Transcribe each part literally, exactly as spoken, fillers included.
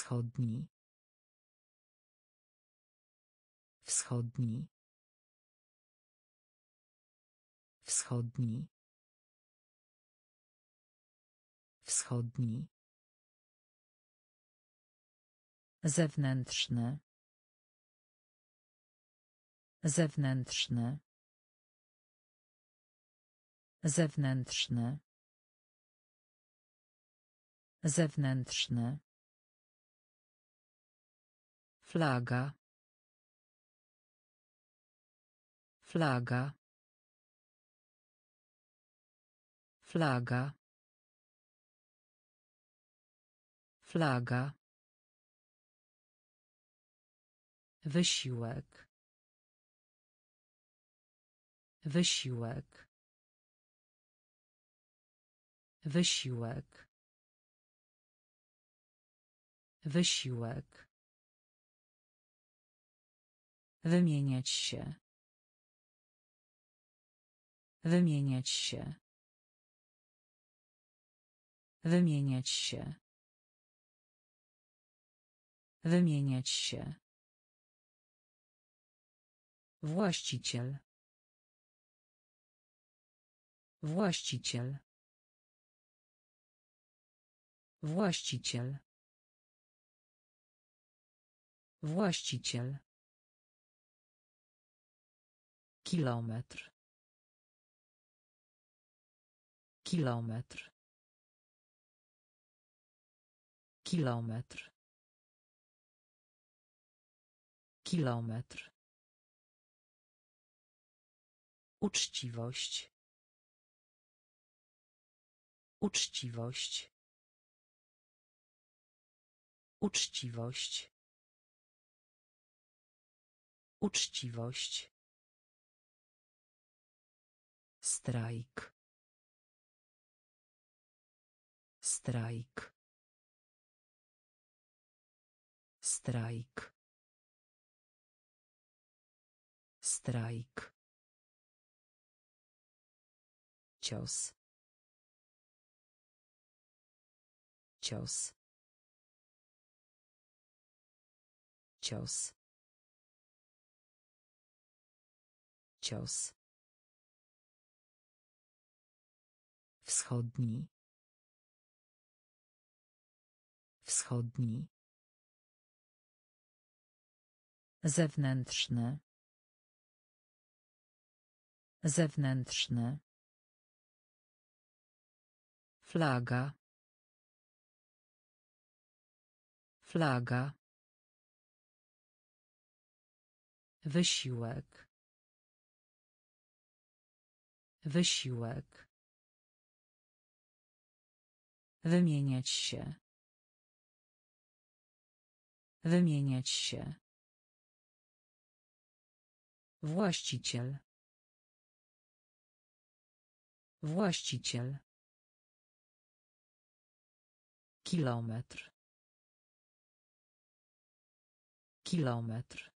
Wschodni. Wschodni. Wschodni. Wschodni. Zewnętrzny. Zewnętrzny. Zewnętrzny. Zewnętrzny. Flaga. Flaga. Flaga. Flaga. Wysiłek. Wysiłek. Wysiłek. Wysiłek. Wymieniać się. Wymieniać się. Wymieniać się. Wymieniać się. Właściciel. Właściciel. Właściciel. Właściciel. Kilometr. Kilometr. Kilometr. Kilometr. Uczciwość. Uczciwość. Uczciwość. Uczciwość. Strajk. Strajk. Strajk. Strajk. Cios. Cios. Cios. Cios. Wschodni. Wschodni. Zewnętrzny. Zewnętrzny. Flaga. Flaga. Wysiłek. Wysiłek. Wymieniać się. Wymieniać się. Właściciel. Właściciel. Kilometr. Kilometr.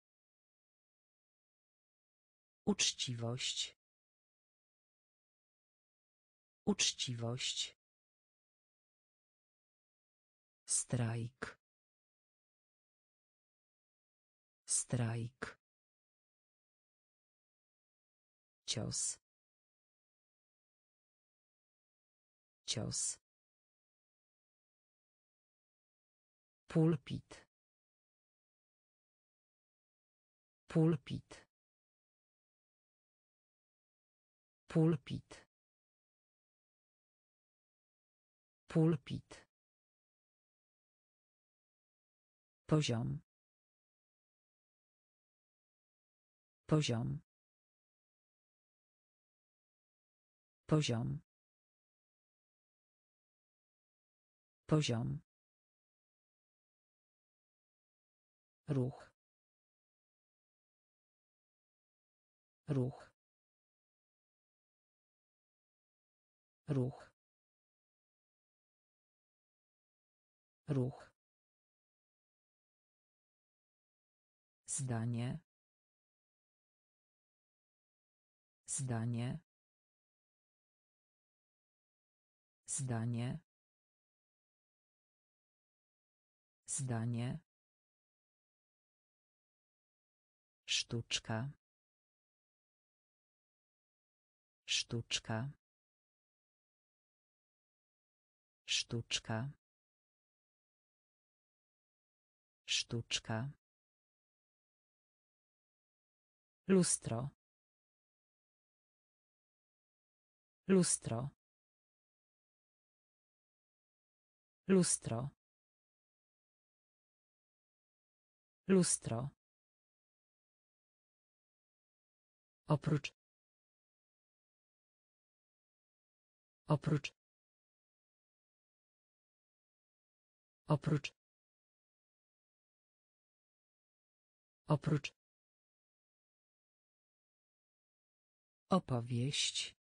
Uczciwość. Uczciwość. Strajk. Strajk. Cios. Cios. Pulpit. Pulpit. Pulpit. Pulpit. Poziom. Poziom. Poziom. Poziom. Ruch. Ruch. Ruch. Ruch. Zdanie. Zdanie. Zdanie. Zdanie. Sztuczka. Sztuczka. Sztuczka. Sztuczka. Lustro. Lustro. Lustro. Lustro. Oprócz. Oprócz. Oprócz. Oprócz. Opowieść.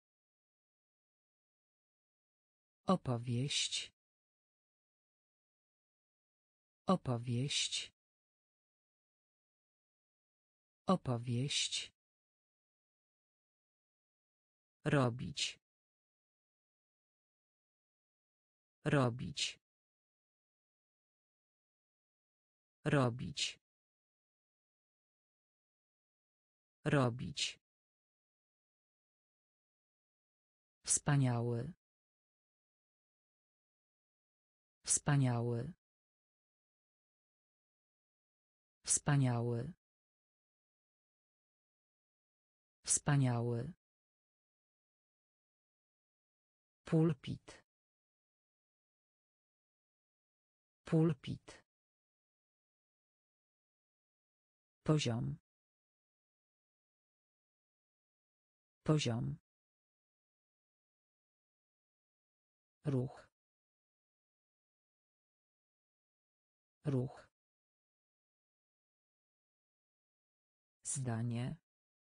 Opowieść. Opowieść. Opowieść. Robić. Robić. Robić. Robić. Wspaniały. Wspaniały. Wspaniały. Wspaniały. Pulpit. Pulpit. Poziom. Poziom. Ruch. Ruch. Zdanie.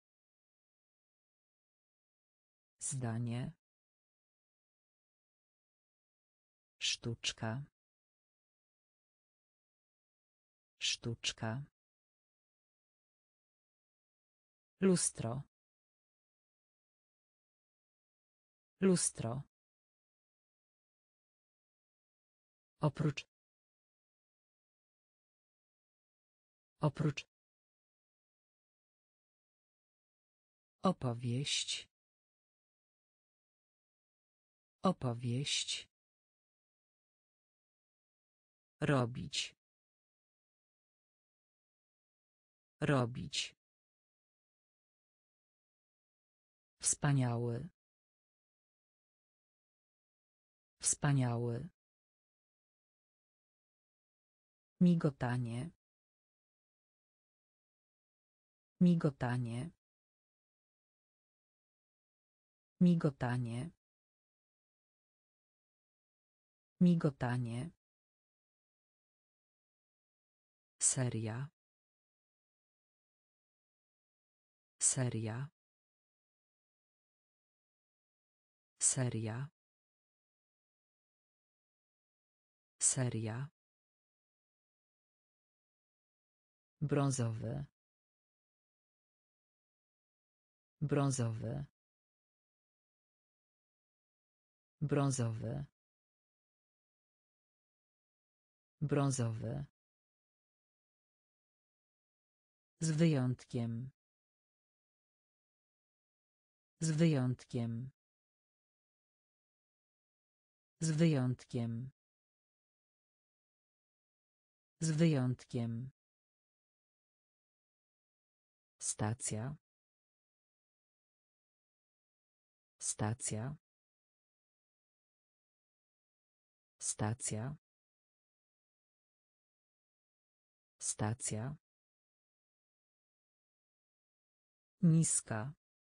Zdanie. Sztuczka. Sztuczka. Lustro. Lustro. Oprócz. Oprócz. Opowieść. Opowieść. Robić. Robić. Wspaniały. Wspaniały. Migotanie. Migotanie. Migotanie. Migotanie. Seria. Seria. Seria. Seria. Brązowy. Brązowy. Brązowy. Brązowy. Z wyjątkiem. Z wyjątkiem. Z wyjątkiem. Z wyjątkiem. Stacja. Stacja. Stacja. Stacja. Niska.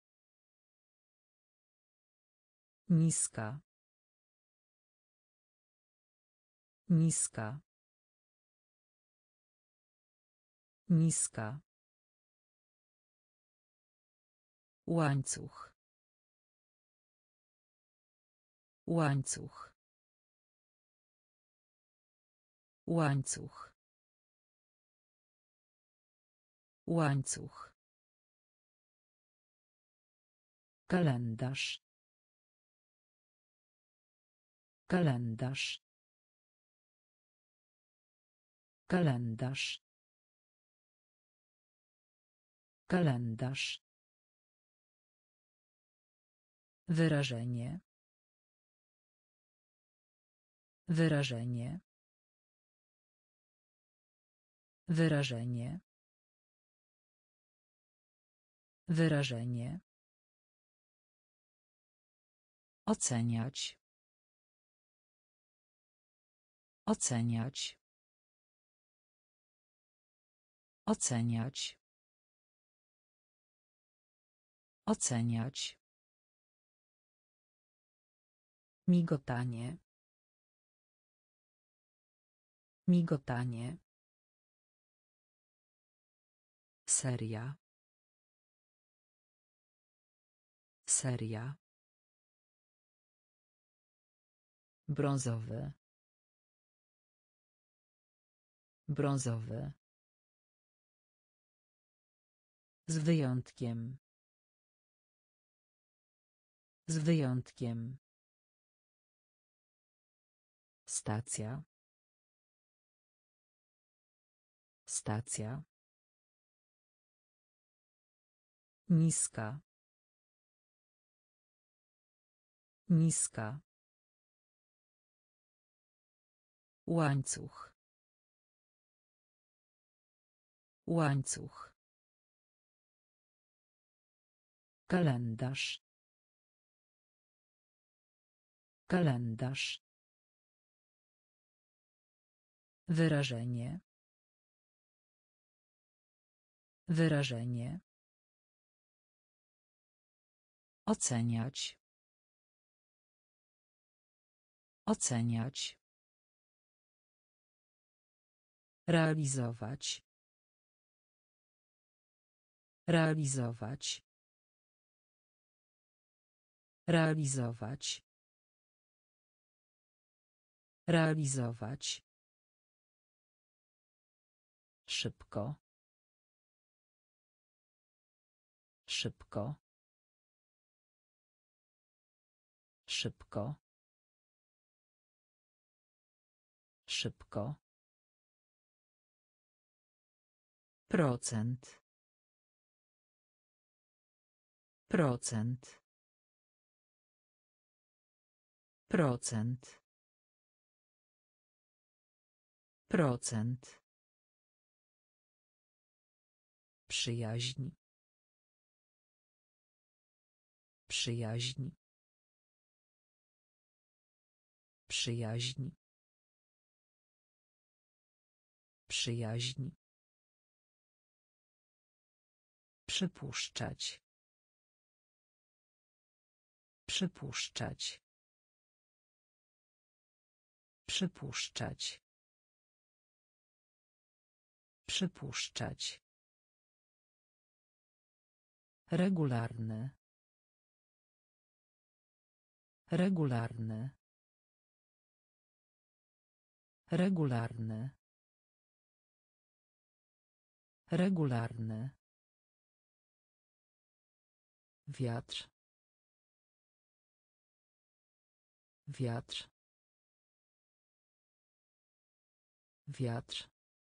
Niska. Niska. Niska. Łańcuch. Łańcuch. Łańcuch. Łańcuch. Kalendarz. Kalendarz. Kalendarz. Kalendarz. Wyrażenie. Wyrażenie. Wyrażenie. Wyrażenie. Oceniać. Oceniać. Oceniać. Oceniać. Migotanie. Migotanie. Seria. Seria. Brązowy. Brązowy. Z wyjątkiem. Z wyjątkiem. Stacja. Stacja. Niska. Niska. Łańcuch. Łańcuch. Kalendarz. Kalendarz. Wyrażenie. Wyrażenie. Oceniać. Oceniać. Realizować. Realizować. Realizować. Realizować. Szybko. Szybko. Szybko. Szybko. Procent. Procent. Procent. Procent. Przyjaźń. Przyjaźń. Przyjaźń. Przyjaźń. Przypuszczać. Przypuszczać. Przypuszczać. Przypuszczać. Regularny. Regularny. Regularny. Regularny. Wiatr. Wiatr. Wiatr.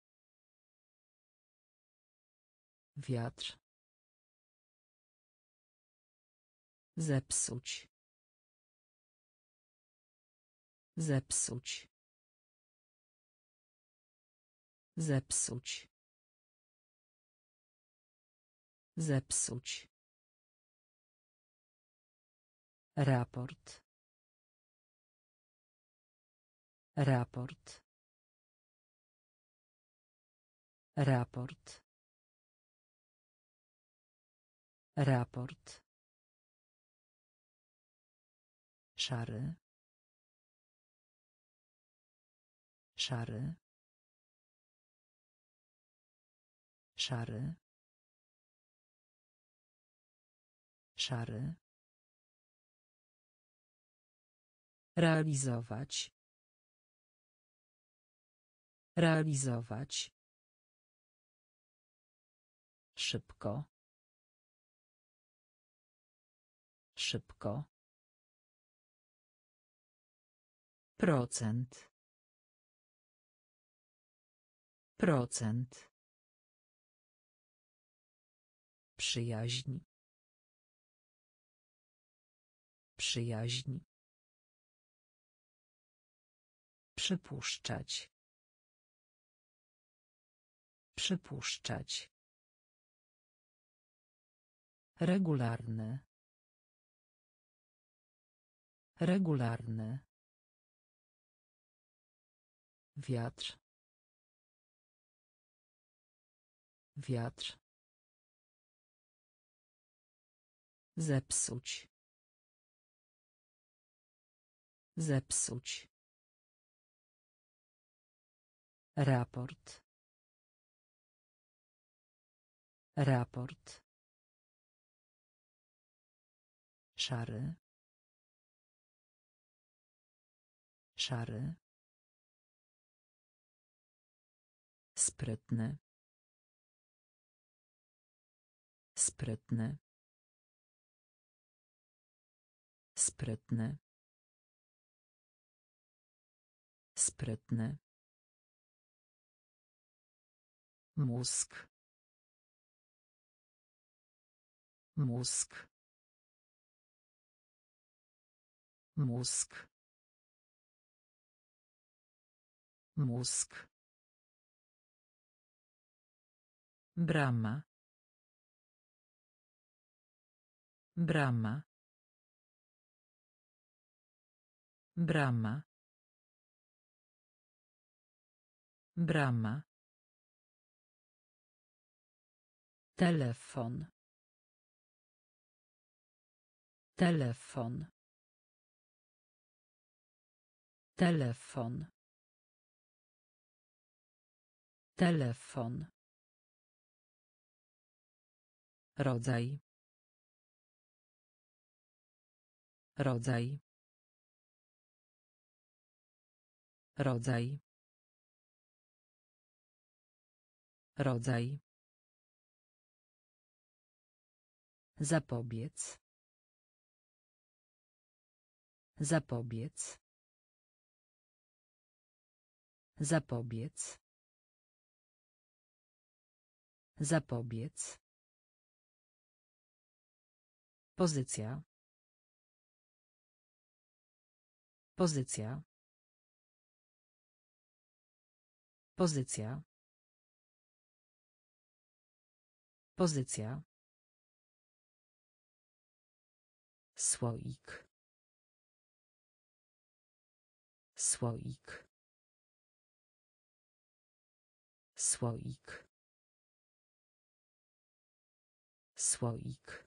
Wiatr. Zepsuć. Zepsuć. Zepsuć. Zepsuć. Raport. Raport. Raport. Raport. Szary. Szary. Szary. Szary. Realizować. Realizować. Szybko. Szybko. Procent. Procent. Przyjaźń. Przyjaźń. Przypuszczać. Przypuszczać. Regularny. Regularny. Wiatr. Wiatr. Zepsuć. Zepsuć. Raport. Raport. Szary. Szary. Sprytny. Sprytny. Sprytny. Sprytny. Mózg. Mózg. Mózg. Mózg. Brama. Brama. Brama. Brama. Telefon. Telefon. Telefon. Telefon. Rodzaj. Rodzaj. Rodzaj. Rodzaj. Zapobiec. Zapobiec. Zapobiec. Zapobiec. Pozycja. Pozycja. Pozycja. Pozycja. Słoik. Słoik. Słoik. Słoik.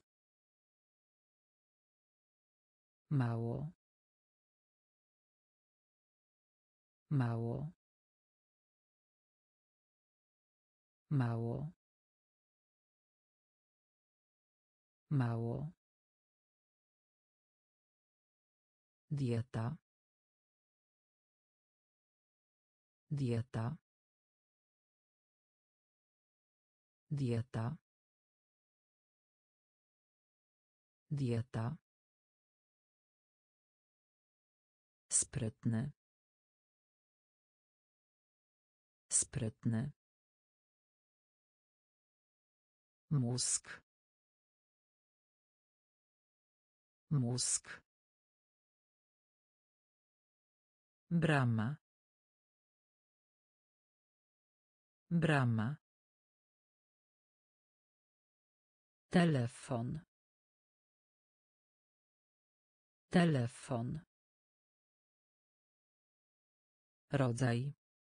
Mało. Mało. Mało. Mało. Dieta. Dieta. Dieta. Dieta. Sprytny. Sprytny. Mózg. Mózg. Brama. Brama. Telefon. Telefon. Rodzaj.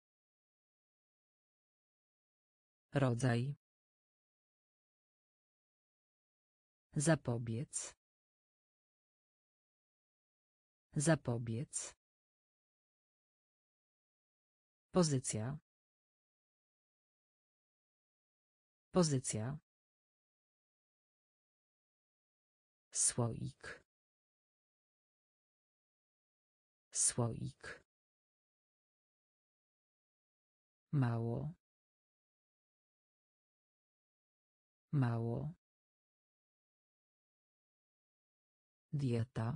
Rodzaj. Zapobiec. Zapobiec. Pozycja. Pozycja. Słoik. Słoik. Mało. Mało. Dieta.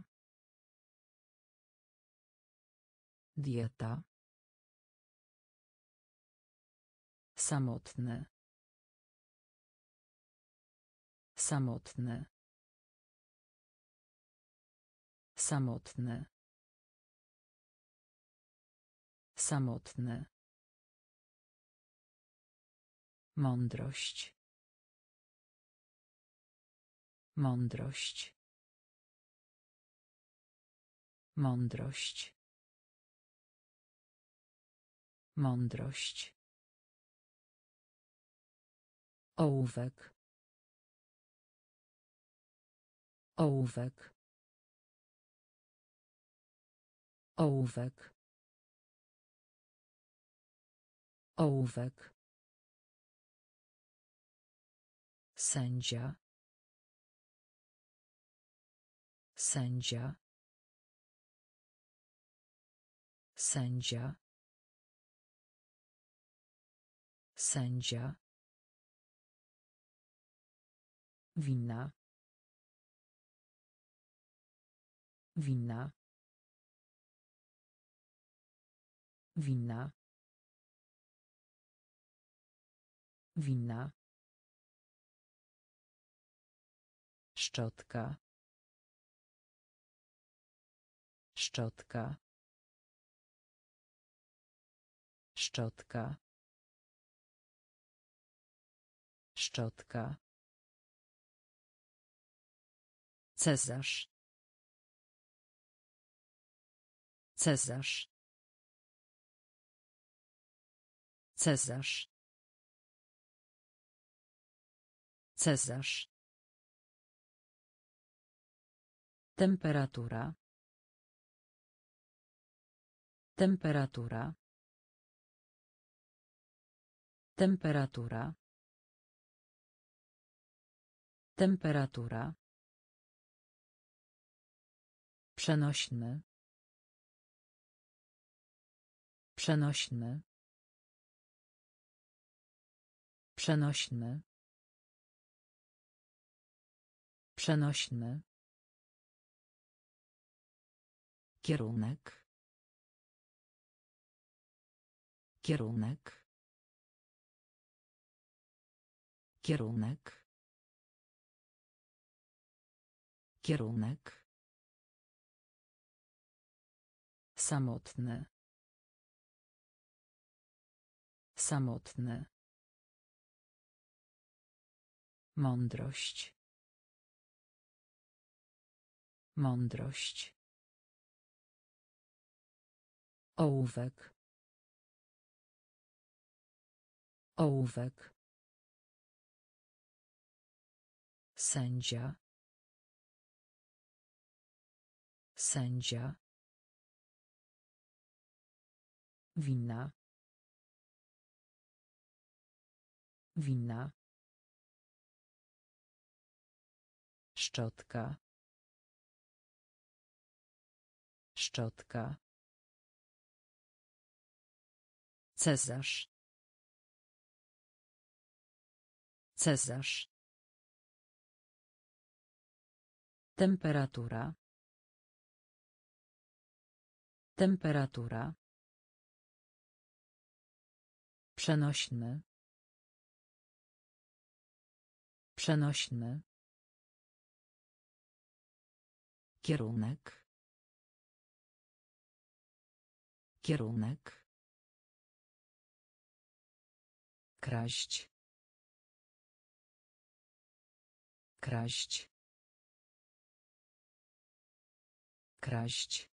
Dieta. Samotny. Samotny. Samotny. Samotny. Mądrość. Mądrość. Mądrość. Mądrość. Ołówek. Ołówek. Ołówek. Ołówek. Sędzia. Sędzia. Sędzia. Sędzia. Winna. Winna. Winna. Winna. Szczotka. Szczotka. Szczotka. Szczotka. Cezarz. Cezarz. Cezarz. Cezarz. Temperatura. Temperatura. Temperatura. Temperatura. Przenośny. Przenośny. Przenośny. Przenośny. Kierunek. Kierunek. Kierunek. Kierunek. Samotny. Samotny. Mądrość. Mądrość. Ołówek. Ołówek. Sędzia. Sędzia. Winna. Winna. Szczotka. Szczotka. Cezarz. Cezarz. Temperatura. Temperatura. Przenośny. Przenośny. Kierunek. Kierunek. Kraść. Kraść. Kraść.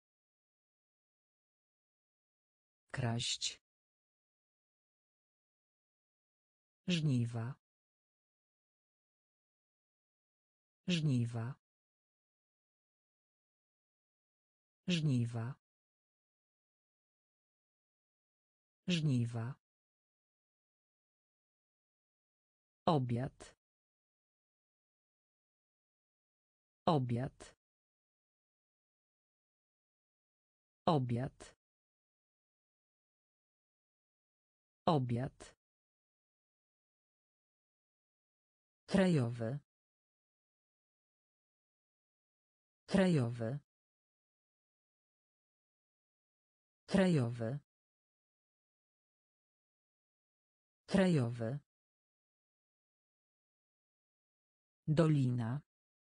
Kraść. Żniwa. Żniwa. Żniwa. Żniwa. Obiad. Obiad. Obiad. Obiad. Krajowy. Krajowy. Krajowy. Krajowy. Dolina.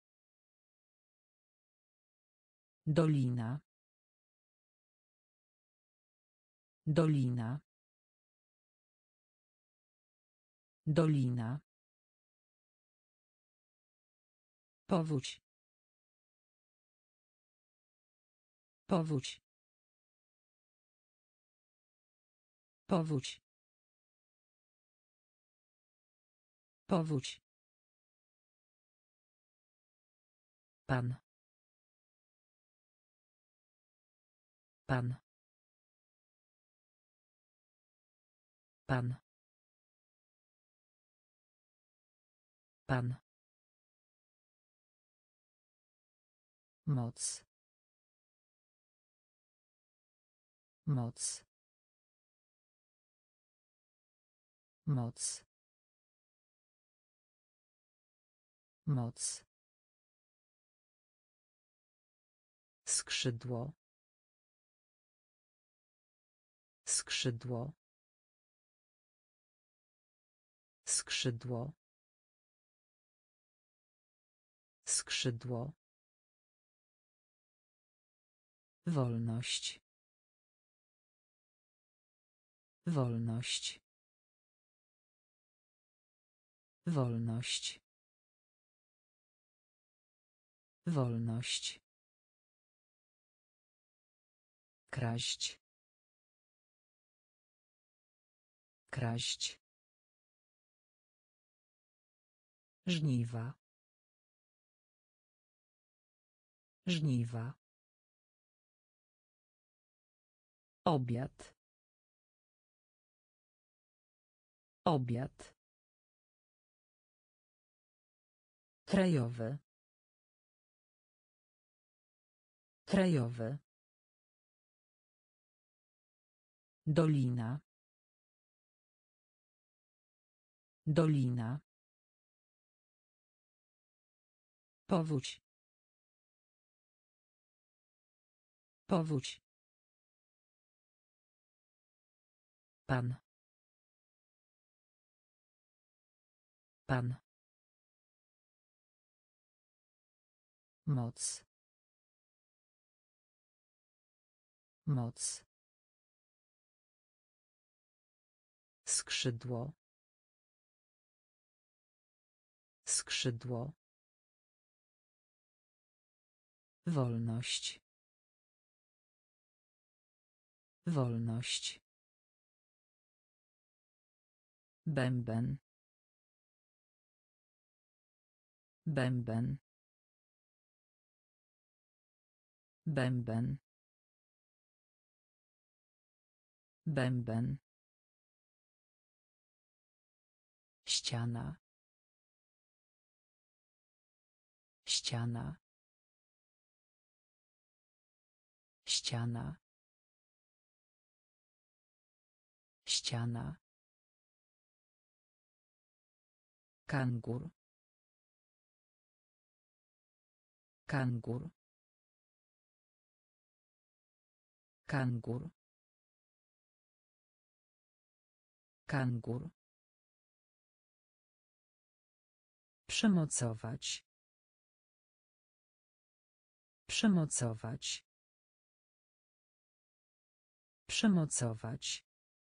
Dolina. Dolina. Dolina. Powódź. Powódź. Powódź. Powódź. Pan. Pan. Pan. Pan. Moc. Moc. Moc. Moc. Skrzydło. Skrzydło. Skrzydło. Skrzydło. Wolność. Wolność. Wolność. Wolność. Kraść. Kraść. Żniwa. Żniwa. Obiad. Obiad. Krajowy. Krajowy. Dolina. Dolina. Powódź. Powódź. Pan. Pan. Moc. Moc. Skrzydło. Skrzydło. Wolność. Wolność. Bęben. Bęben. Bęben. Bęben. Ściana. Ściana. Ściana. Ściana. Kangur. Kangur. Kangur. Kangur. Przymocować. Przymocować. Przymocować.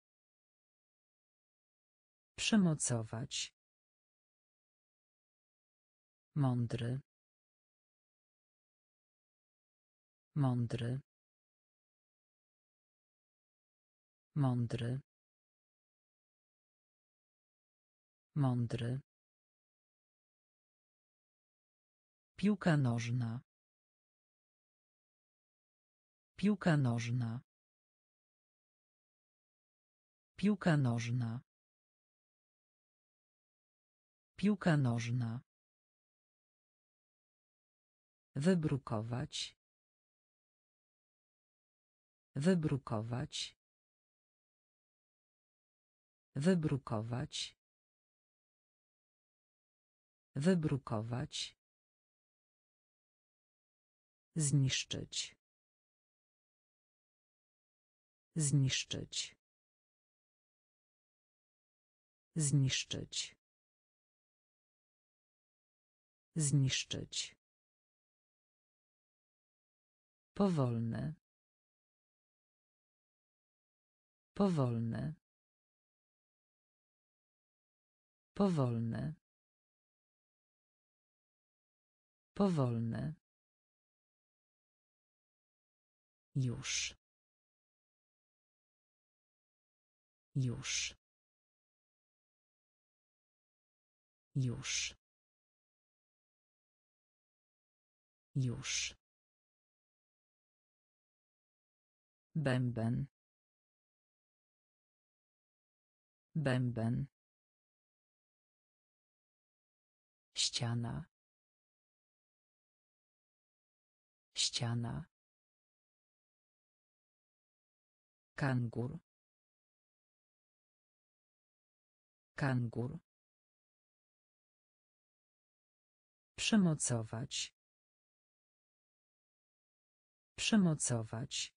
Przymocować. Mądry. Mądry. Mądry. Mądry. Piłka nożna. Piłka nożna. Piłka nożna. Piłka nożna. Wybrukować. Wybrukować. Wybrukować. Wybrukować. Zniszczyć. Zniszczyć. Zniszczyć. Zniszczyć. Powolne. Powolne. Powolne. Powolne. Już. Już. Już. Już. Bęben. Bęben. Ściana. Ściana. Kangur. Kangur. Przymocować. Przymocować.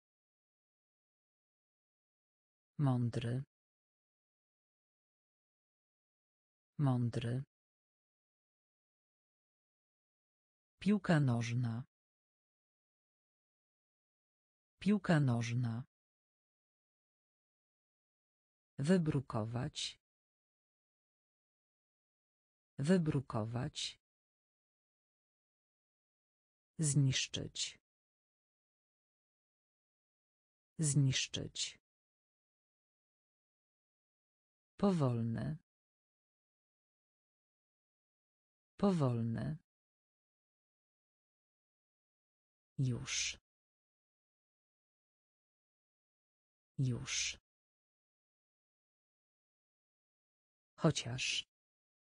Mądry. Mądry. Piłka nożna. Piłka nożna. Wybrukować. Wybrukować. Zniszczyć. Zniszczyć. Powolne. Powolne. Już. Już. Chociaż.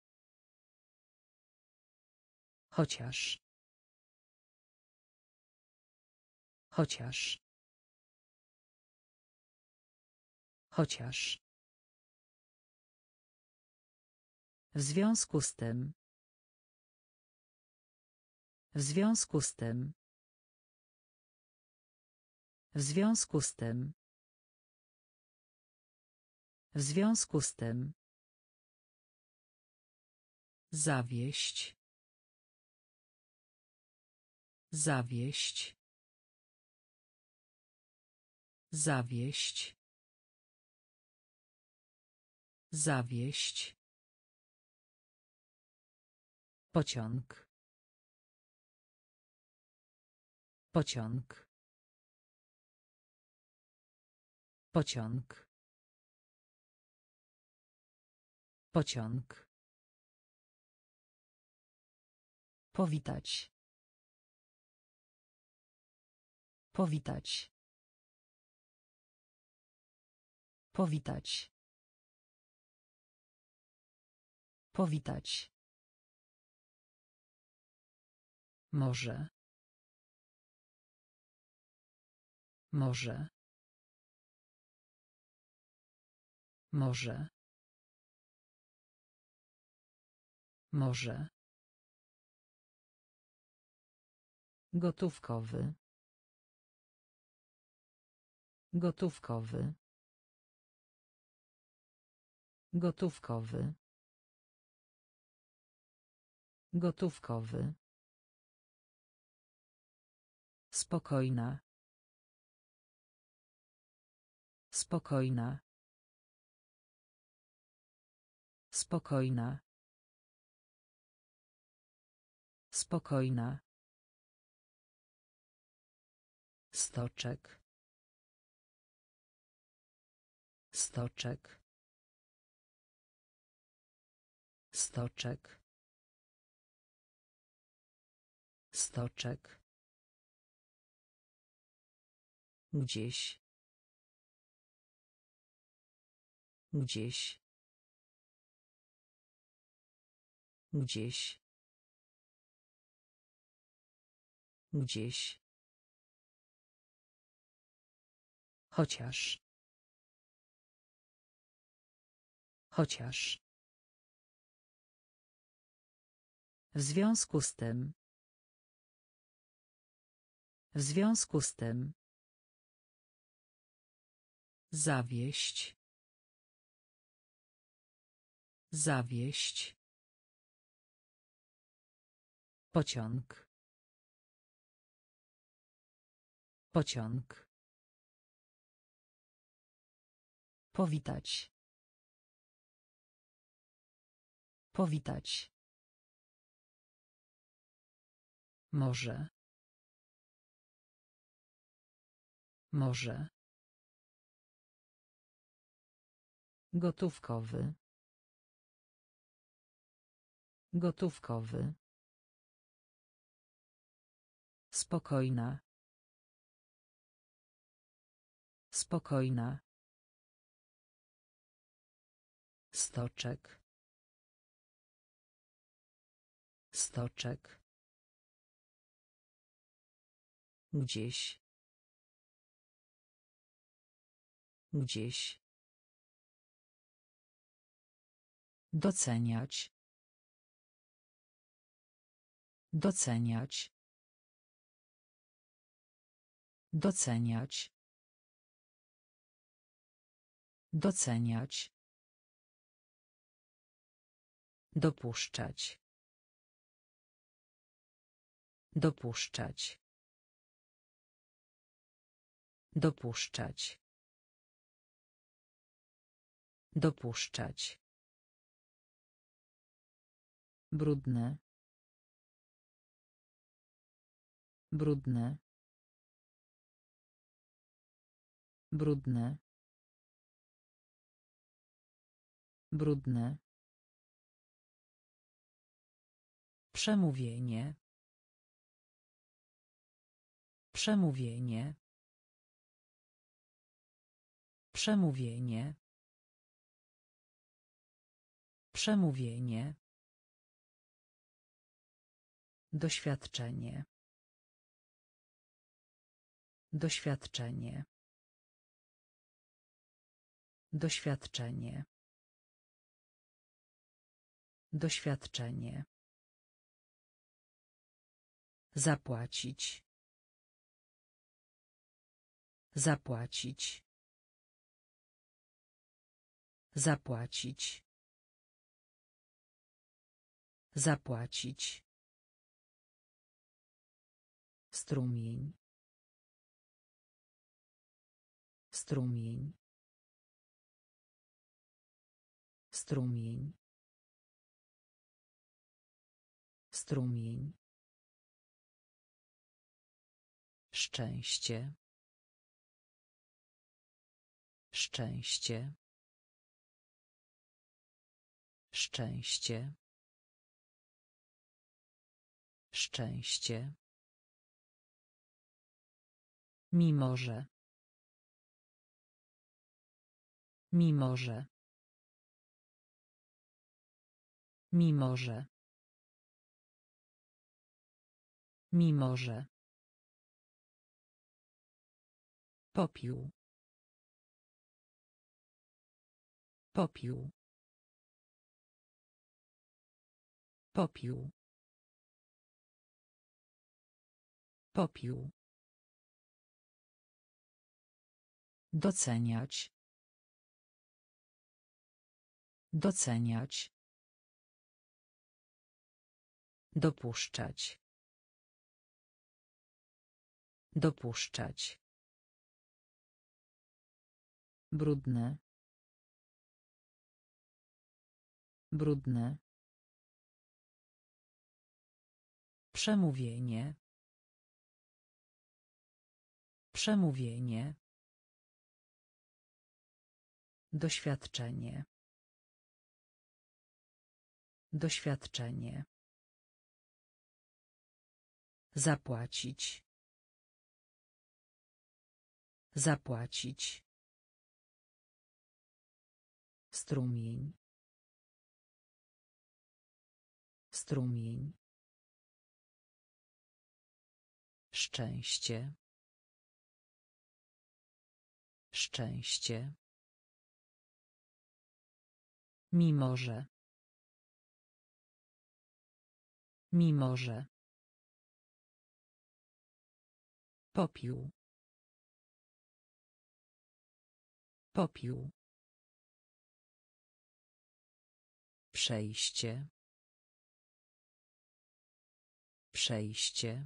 Chociaż. Chociaż. Chociaż. W związku z tym. W związku z tym. W związku z tym. W związku z tym. Zawieść. Zawieść. Zawieść. Zawieść. Pociąg. Pociąg. Pociąg. Pociąg. Powitać. Powitać. Powitać. Powitać. Może. Może. Może. Może. Gotówkowy. Gotówkowy. Gotówkowy. Gotówkowy. Spokojna. Spokojna. Spokojna. Spokojna. Stoczek. Stoczek. Stoczek. Stoczek. Gdzieś. Gdzieś. Gdzieś. Gdzieś. Chociaż. Chociaż. W związku z tym. W związku z tym. Zawieść. Zawieść. Pociąg. Pociąg. Powitać. Powitać. Może. Może. Gotówkowy. Gotówkowy. Spokojna. Spokojna. Stoczek. Stoczek. Gdzieś. Gdzieś. Doceniać. Doceniać. Doceniać. Doceniać. Dopuszczać. Dopuszczać. Dopuszczać. Dopuszczać. Brudne. Brudne. Brudne. Brudne. Przemówienie. Przemówienie. Przemówienie. Przemówienie. Doświadczenie. Doświadczenie. Doświadczenie. Doświadczenie. Zapłacić. Zapłacić. Zapłacić. Zapłacić. Strumień. Strumień. Strumień. Strumień. Szczęście. Szczęście. Szczęście. Szczęście. Mimo że. Mimo że. Mimo że. Mimo że. Popiół. Popiół. Popiół. Popiół. Doceniać. Doceniać. Dopuszczać. Dopuszczać. Brudne. Brudne. Przemówienie. Przemówienie. Doświadczenie. Doświadczenie. Zapłacić. Zapłacić. Strumień. Strumień. Szczęście. Szczęście. Mimo że. Mimo że. Popiół. Popiół. Przejście. Przejście.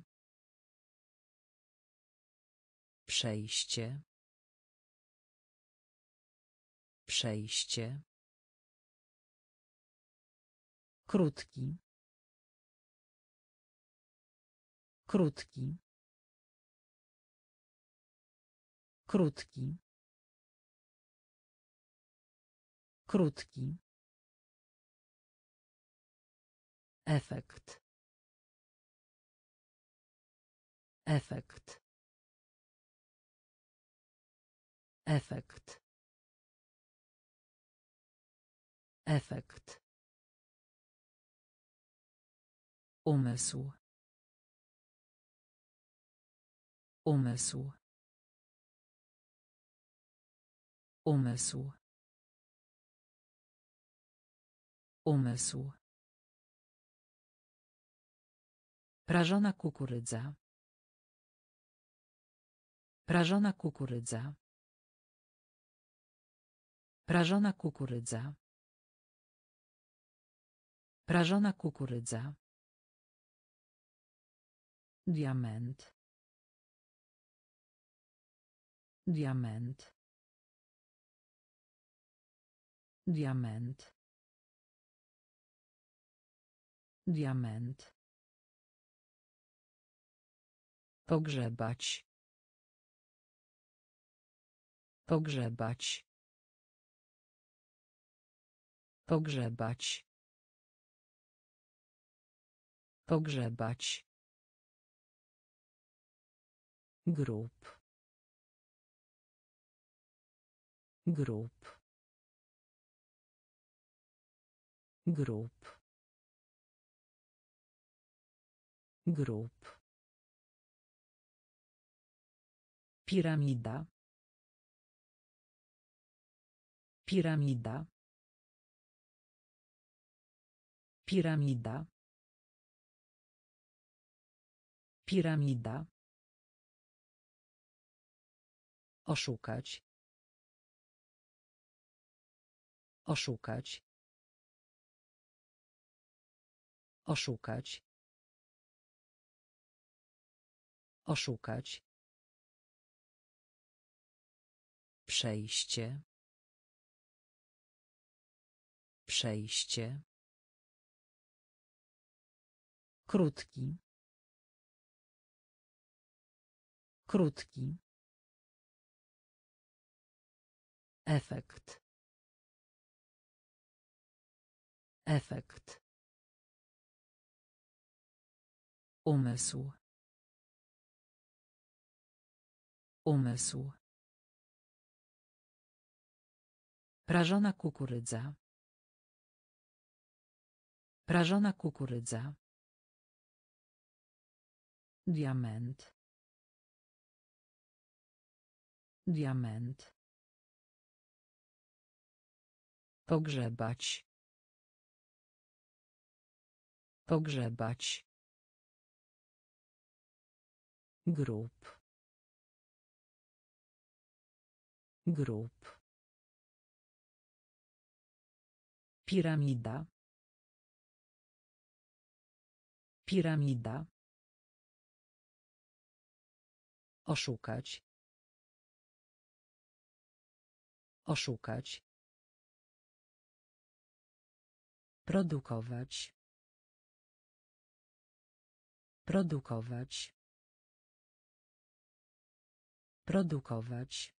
Przejście. Przejście. Krótki. Krótki. Krótki. Krótki. Efekt. Efekt. Efekt. Efekt. Umysł. Umysł. Umysł. Umysł. Prażona kukurydza. Prażona kukurydza. Prażona kukurydza. Prażona kukurydza. Diament. Diament. Diament. Diament. Pogrzebać. Pogrzebać. Pogrzebać. Pogrzebać. Grób. Grób. Grób. Grób. Piramida. Piramida. Piramida. Piramida. Oszukać. Oszukać. Oszukać. Oszukać. Przejście. Przejście. Krótki. Krótki. Efekt. Efekt. Umysł. Umysł. Prażona kukurydza. Prażona kukurydza. Diament. Diament. Pogrzebać. Pogrzebać. Grób. Grób. Piramida. Piramida. Oszukać. Oszukać. Produkować. Produkować. Produkować.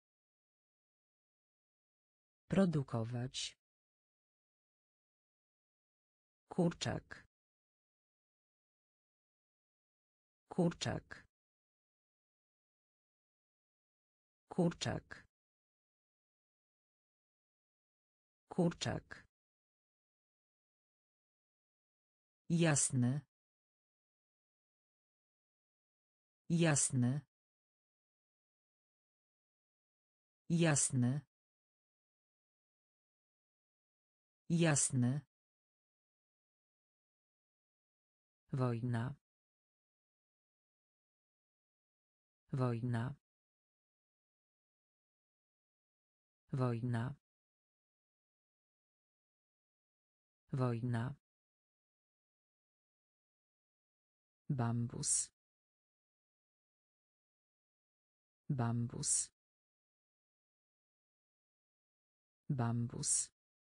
Produkować. Kurczak. Kurczak. Kurczak. Kurczak. Jasny. Jasny. Jasny. Jasny. Wojna. Wojna. Wojna. Wojna. Bambus. Bambus. Bambus.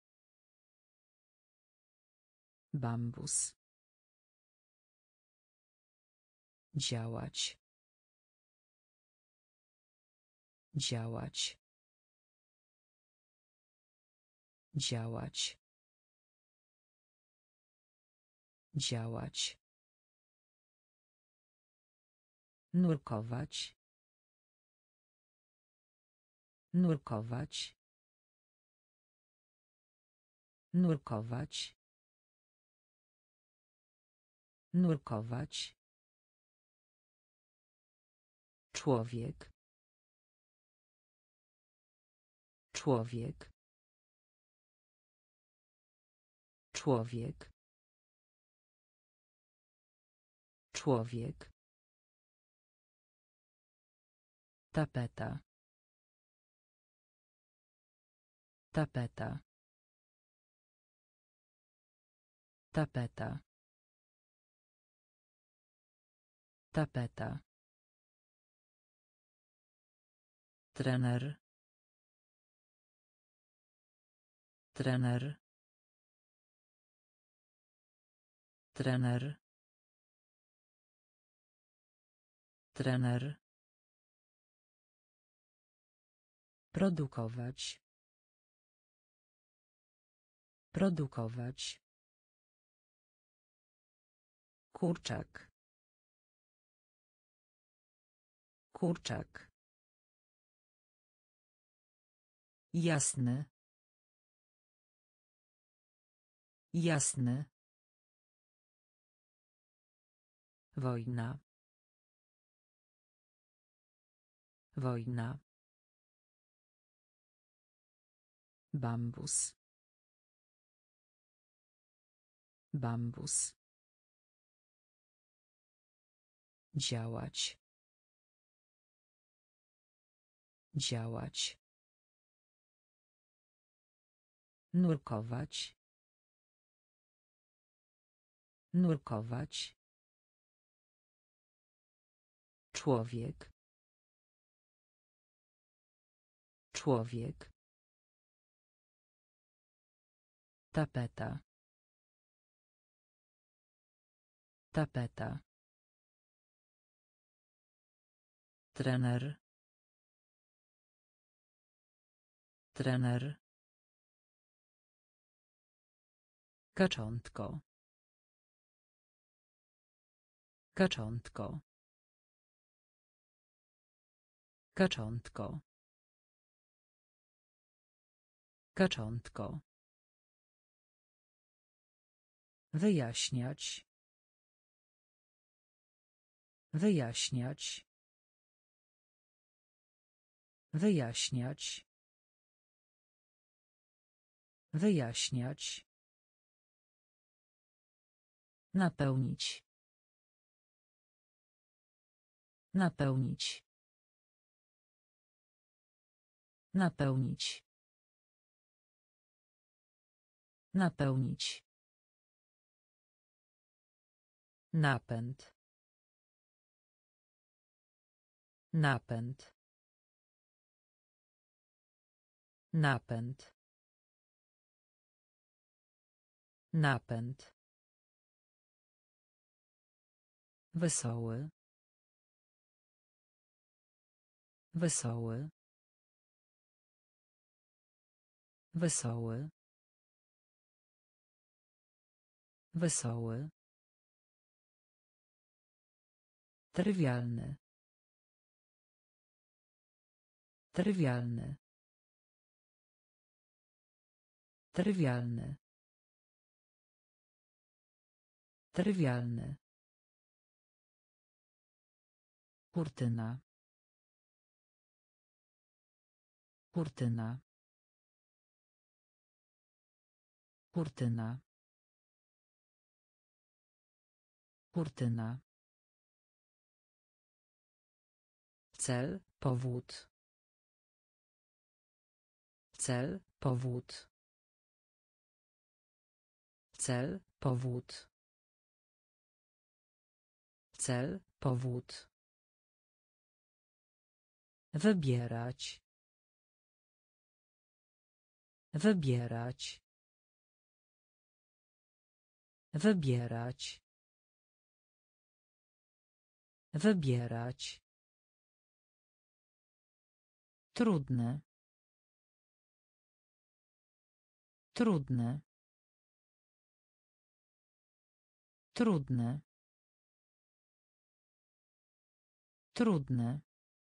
Bambus. Działać. Działać. Działać. Działać. Nurkować. Nurkować. Nurkować. Nurkować. Człowiek. Człowiek. Człowiek. Człowiek. Tapeta. Tapeta. Tapeta. Tapeta. Trener. Trener. Trener. Trener. Produkować. Produkować. Kurczak. Kurczak. Jasny. Jasny. Wojna. Wojna. Bambus. Bambus. Działać. Działać. Nurkować. Nurkować. Człowiek. Człowiek. Tapeta. Tapeta. Trener. Trener. Kaczątko. Kaczątko. Kaczątko. Kaczątko. Wyjaśniać. Wyjaśniać. Wyjaśniać. Wyjaśniać. Napełnić. Napełnić. Napełnić. Napełnić. Napęd. Napęd. Napęd. Napęd. Wesoły. Wesoły. Wesoły. Wesoły. Trywialny. Trywialny. Trywialny. Trywialny. Kurtyna. Kurtyna. Kurtyna. Kurtyna. Cel, powód. Cel, powód. Cel, powód. Cel, powód. Wybierać. Wybierać. Wybierać. Wybierać. Trudne. Trudne. Trudne. Trudne.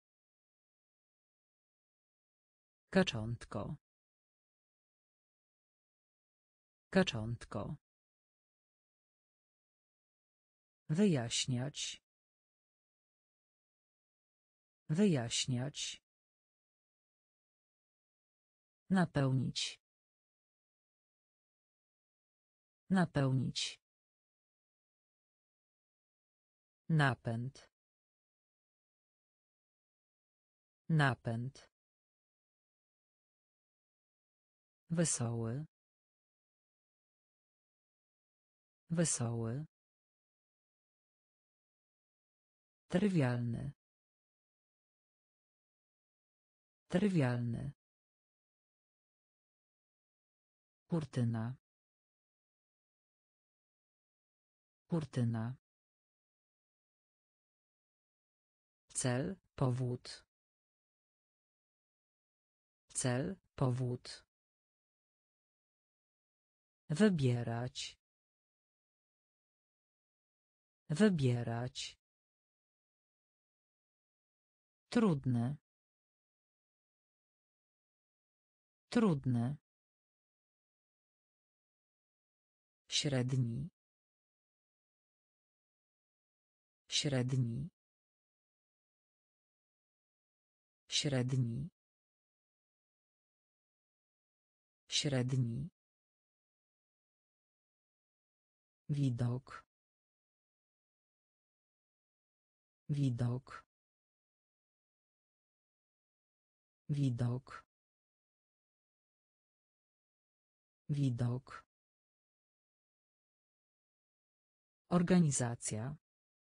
Kaczątko. Kaczątko. Wyjaśniać. Wyjaśniać. Napełnić. Napełnić. Napęd. Napęd. Wesoły. Wesoły. Trywialny. Trywialny. Kurtyna. Kurtyna. Cel, powód. Cel, powód. Wybierać. Wybierać. Trudne. Trudne. Średni. Średni. Średni. Średni. Widok. Widok. Widok. Widok. Organizacja.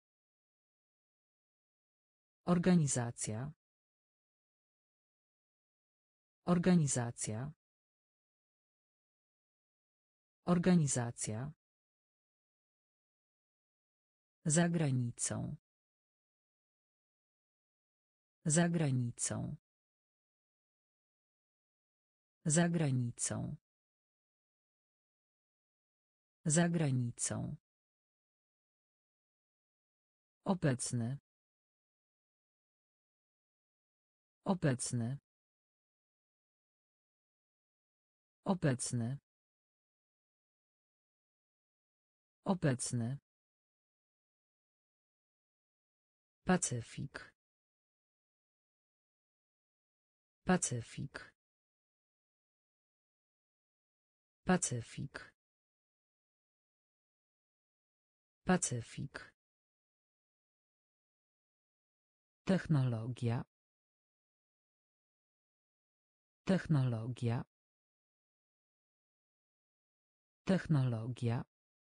Organizacja. Organizacja. Organizacja. Za granicą. Za granicą. Za granicą. Za granicą. Obecny. Obecny. Obecny. Obecny. Pacyfik. Pacyfik. Pacyfik. Pacyfik. Technologia. Technologia. Technologia.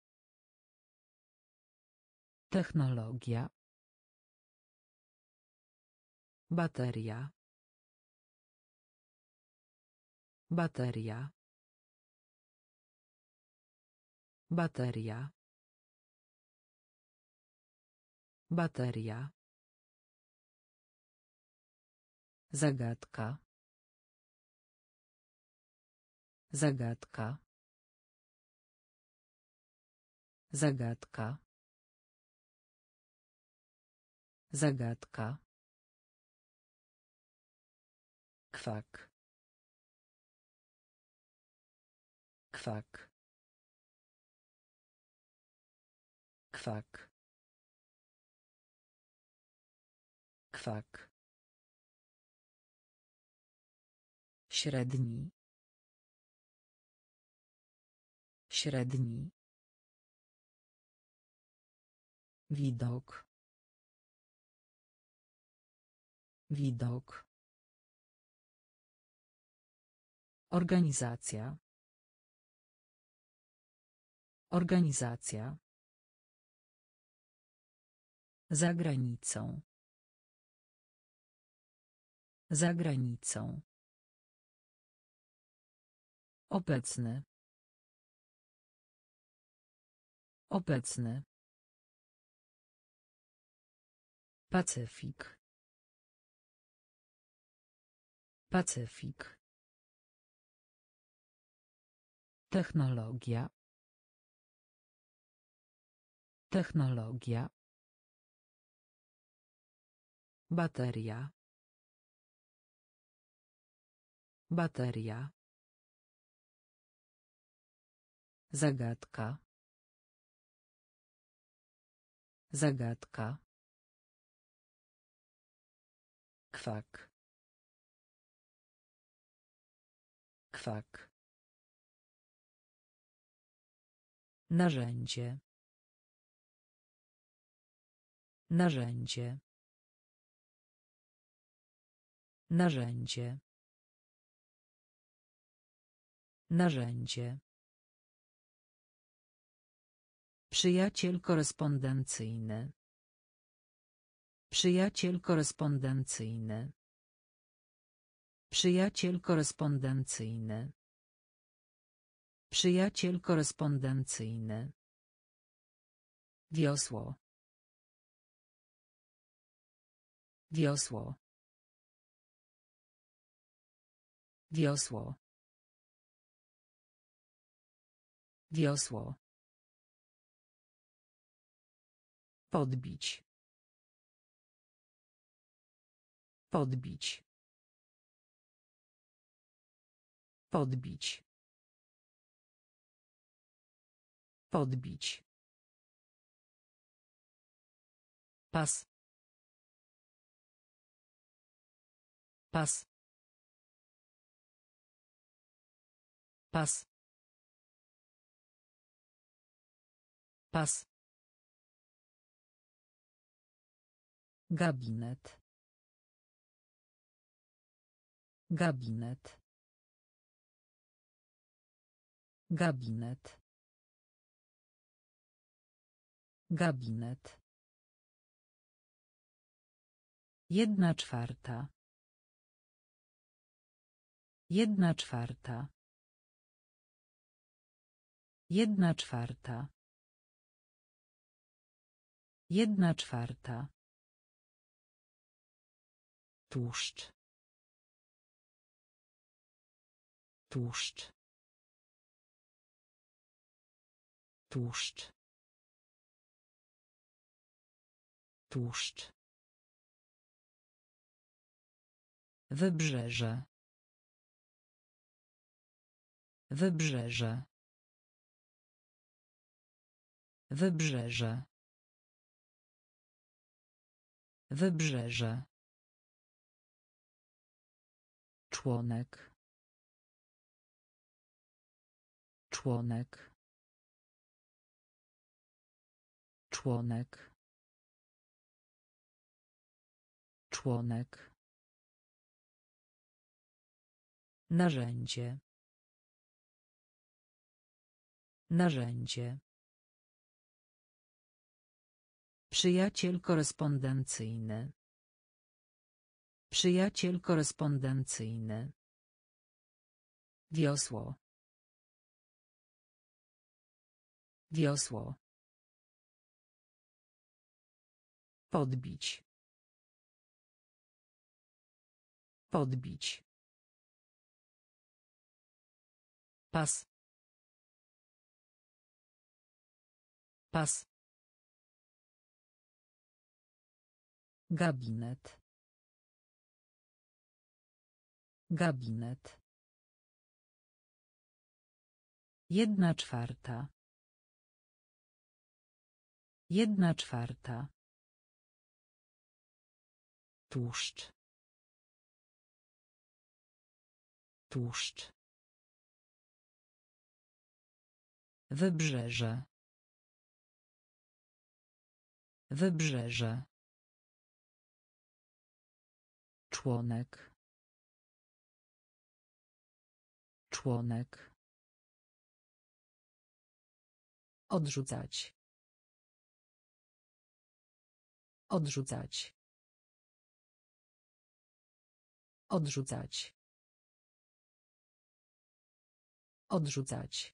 Technologia. Bateria. Bateria. Bateria. Bateria. Zagadka. Zagadka. Zagadka. Zagadka. Kwak. Kwak. Kwak. Kwak. Średni. Średni. Widok. Widok. Organizacja. Organizacja. Za granicą. Za granicą. Obecny. Obecny. Pacyfik. Pacyfik. Technologia. Technologia. Bateria. Bateria. Zagadka. Zagadka. Kwak. Kwak. Narzędzie. Narzędzie. Narzędzie. Narzędzie. Przyjaciel korespondencyjny. Przyjaciel korespondencyjny. Przyjaciel korespondencyjny. Przyjaciel korespondencyjny. Wiosło. Wiosło. Wiosło. Wiosło. Podbić. Podbić. Podbić. Podbić. Pas. Pas. Pas. Pas. Gabinet. Gabinet. Gabinet. Gabinet. Jedna czwarta. Jedna czwarta. Jedna czwarta. Jedna czwarta. Tłuszcz. Tłuszcz. Tłuszcz. Tłuszcz. Wybrzeże. Wybrzeże. Wybrzeże. Wybrzeże. Członek. Członek. Członek. Członek. Narzędzie. Narzędzie. Przyjaciel korespondencyjny. Przyjaciel korespondencyjny. Wiosło. Wiosło. Podbić. Podbić. Pas. Pas. Gabinet. Gabinet. Jedna czwarta. Jedna czwarta. Tłuszcz. Tłuszcz. Wybrzeże. Wybrzeże. Członek. Członek. Odrzucać. Odrzucać. Odrzucać. Odrzucać.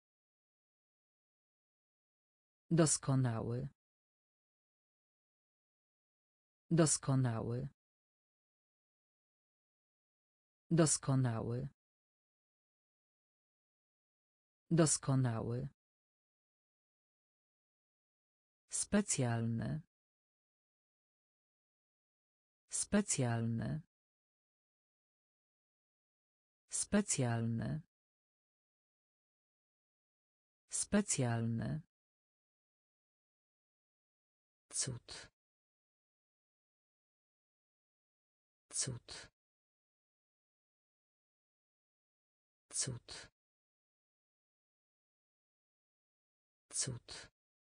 Doskonały. Doskonały. Doskonały. Doskonały. Specjalny. Specjalny. Specjalny. Specjalny. Cud. Cud. Cud. Cud.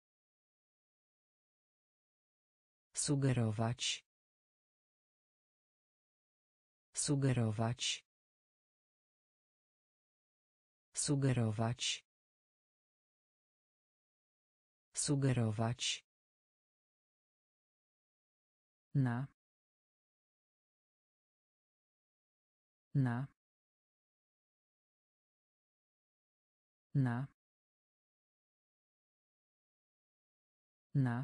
Sugerować. Sugerować. Sugerować. Sugerować. Na. Na. Na. Na.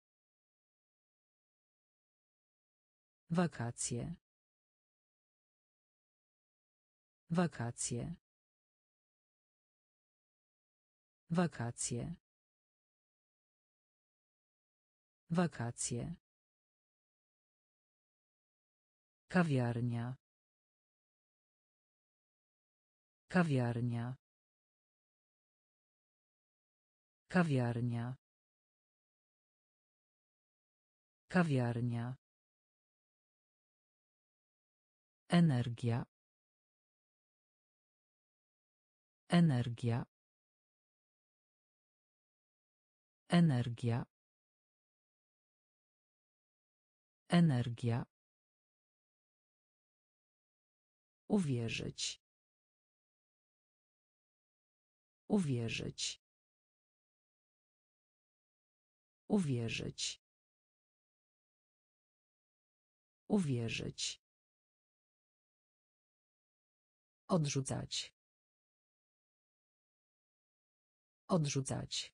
Wakacje. Wakacje. Wakacje. Wakacje. Kawiarnia. Kawiarnia. Kawiarnia. Kawiarnia. Energia. Energia. Energia. Energia. Uwierzyć. Uwierzyć. Uwierzyć. Uwierzyć. Odrzucać. Odrzucać.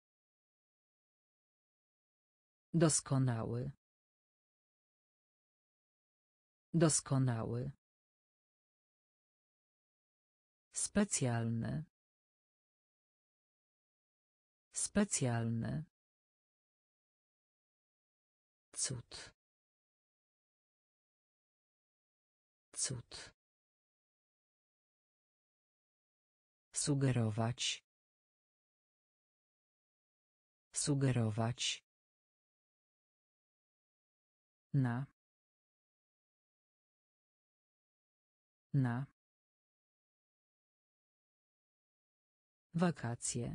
Doskonały. Doskonały. Specjalny. Specjalny. Cud. Cud. Sugerować. Sugerować. Na. Na. Wakacje.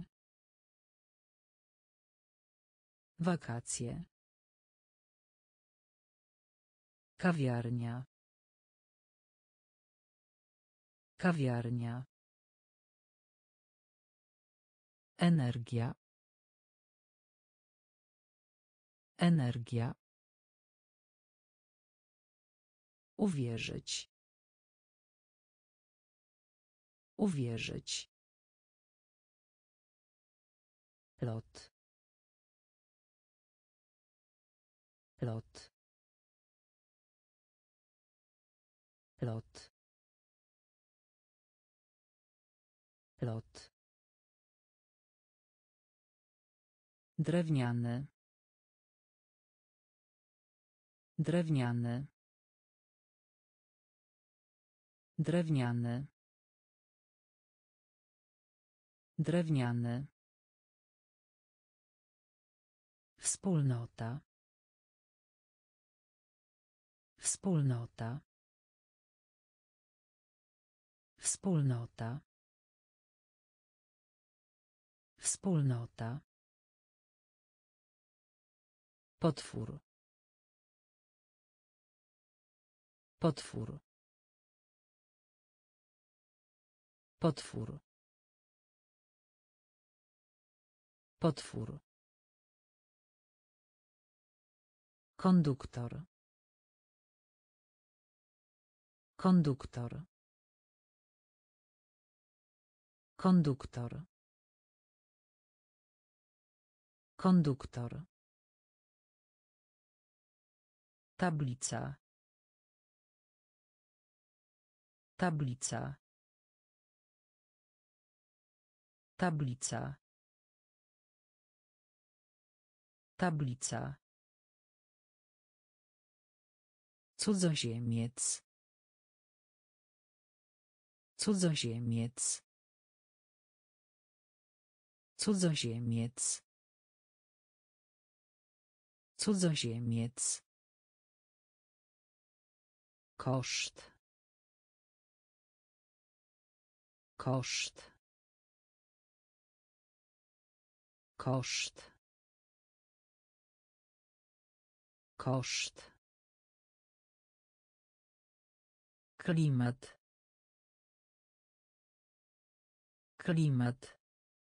Wakacje. Kawiarnia. Kawiarnia. Energia. Energia. Uwierzyć. Uwierzyć. Lot. Lot. Lot. Lot. Drewniany. Drewniany. Drewniany. Drewniany. Wspólnota. Wspólnota. Wspólnota. Wspólnota. Potwór. Potwór. Potwór. Potwór. Konduktor. Konduktor. Konduktor. Konduktor. Tablica. Tablica. Tablica. Tablica. Cudzoziemiec. Cudzoziemiec. Cudzoziemiec. Cudzoziemiec. Koszt. Koszt. Koszt. Koszt. Klimat. Klimat.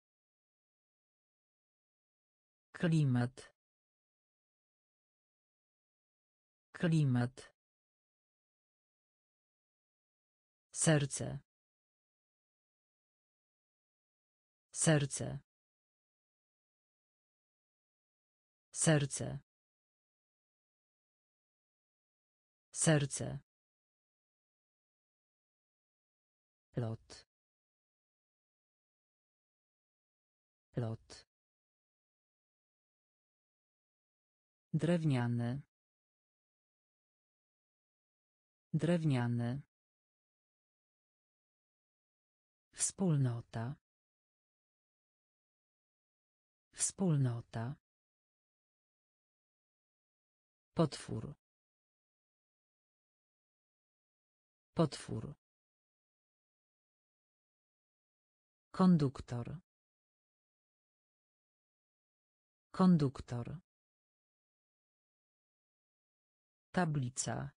Klimat. Klimat. Serce. Serce. Serce. Serce. Lot. Lot. Drewniany. Drewniany. Wspólnota. Wspólnota. Potwór. Potwór. Konduktor. Konduktor. Tablica.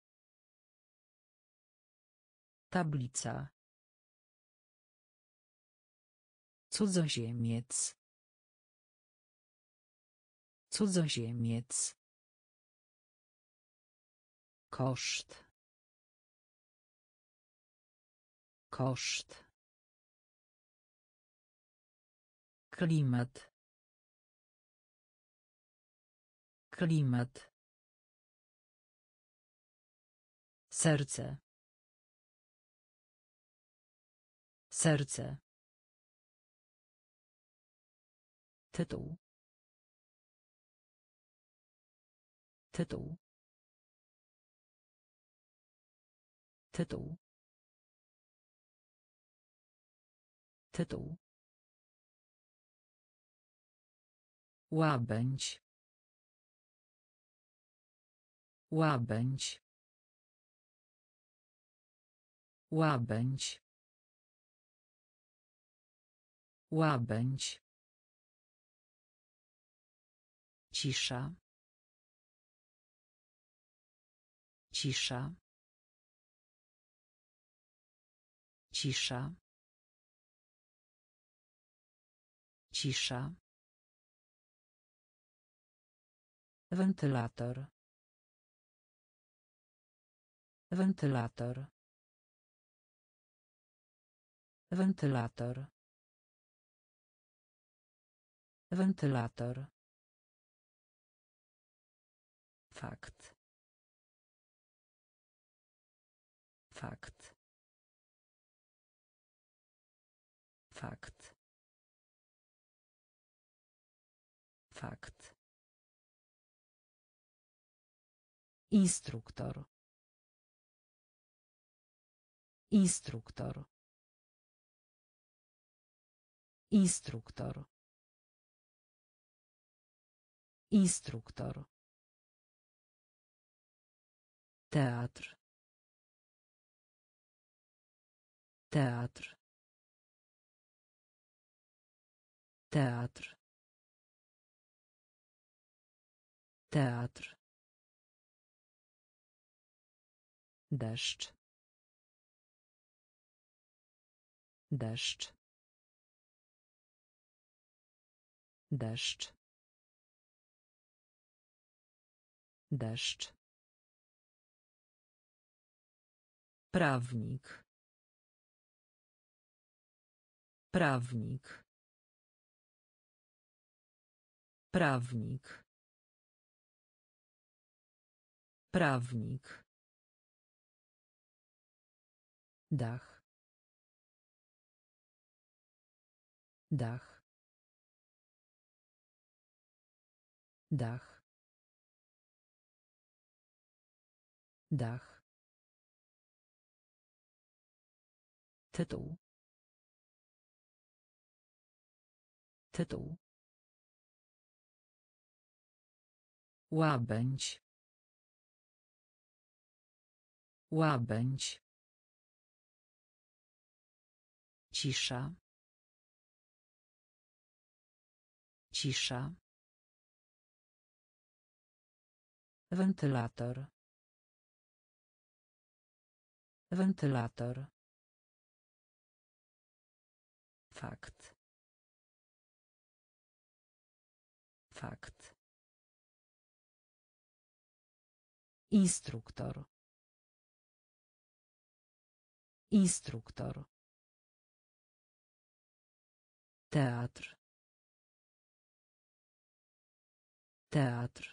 Tablica. Cudzoziemiec. Cudzoziemiec. Koszt. Koszt. Klimat. Klimat. Serce. Serce. Tytuł. Tytuł. Tytuł. Tytuł. Łabędź. Łabędź. Łabędź. Łabędź. Cisza. Cisza. Cisza. Cisza. Wentylator. Wentylator. Wentylator. Wentylator. Fakt. Fakt. Fakt. Fakt. Instruktor. Instruktor. Instruktor. Instruktor. Teatr. Teatr. Teatr. Teatr. Deszcz. Deszcz. Deszcz. Deszcz. Prawnik. Prawnik. Prawnik. Prawnik. Dach. Dach. Dach. Dach. Tytuł. Tytuł. Łabędź. Łabędź. Cisza. Cisza. Wentylator. Wentylator. Fakt. Fakt. Instruktor. Instruktor. Teatr. Teatr.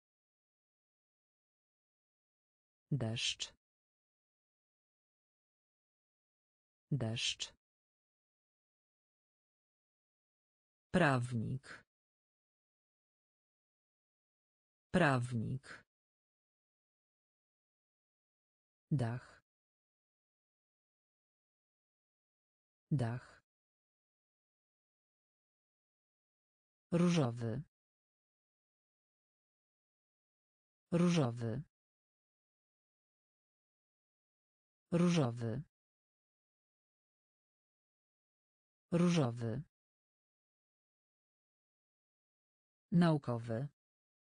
Deszcz. Deszcz. Prawnik. Prawnik. Dach. Dach. Różowy. Różowy. Różowy. Różowy. Naukowy.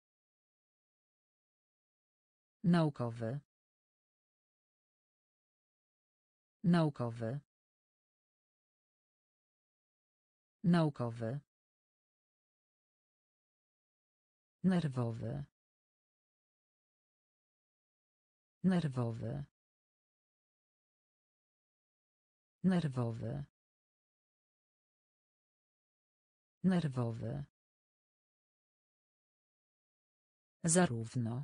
Naukowy. Naukowy. Naukowy. Nerwowy. Nerwowy. Nerwowy. Nerwowy. Zarówno.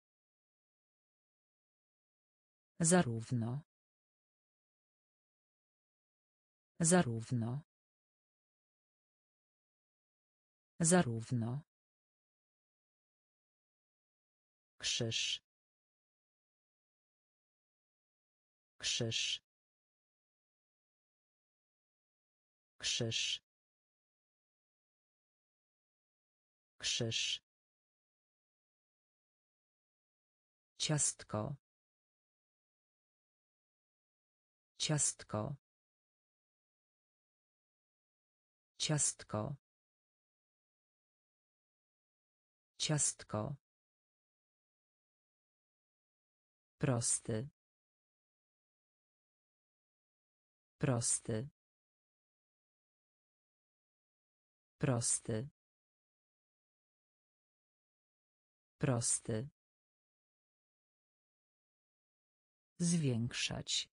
Zarówno. Zarówno. Zarówno. Krzyż. Krzyż. Krzyż. Krzyż. Ciastko. Ciastko. Ciastko. Ciastko. Prosty. Prosty. Prosty. Prosty. Zwiększać.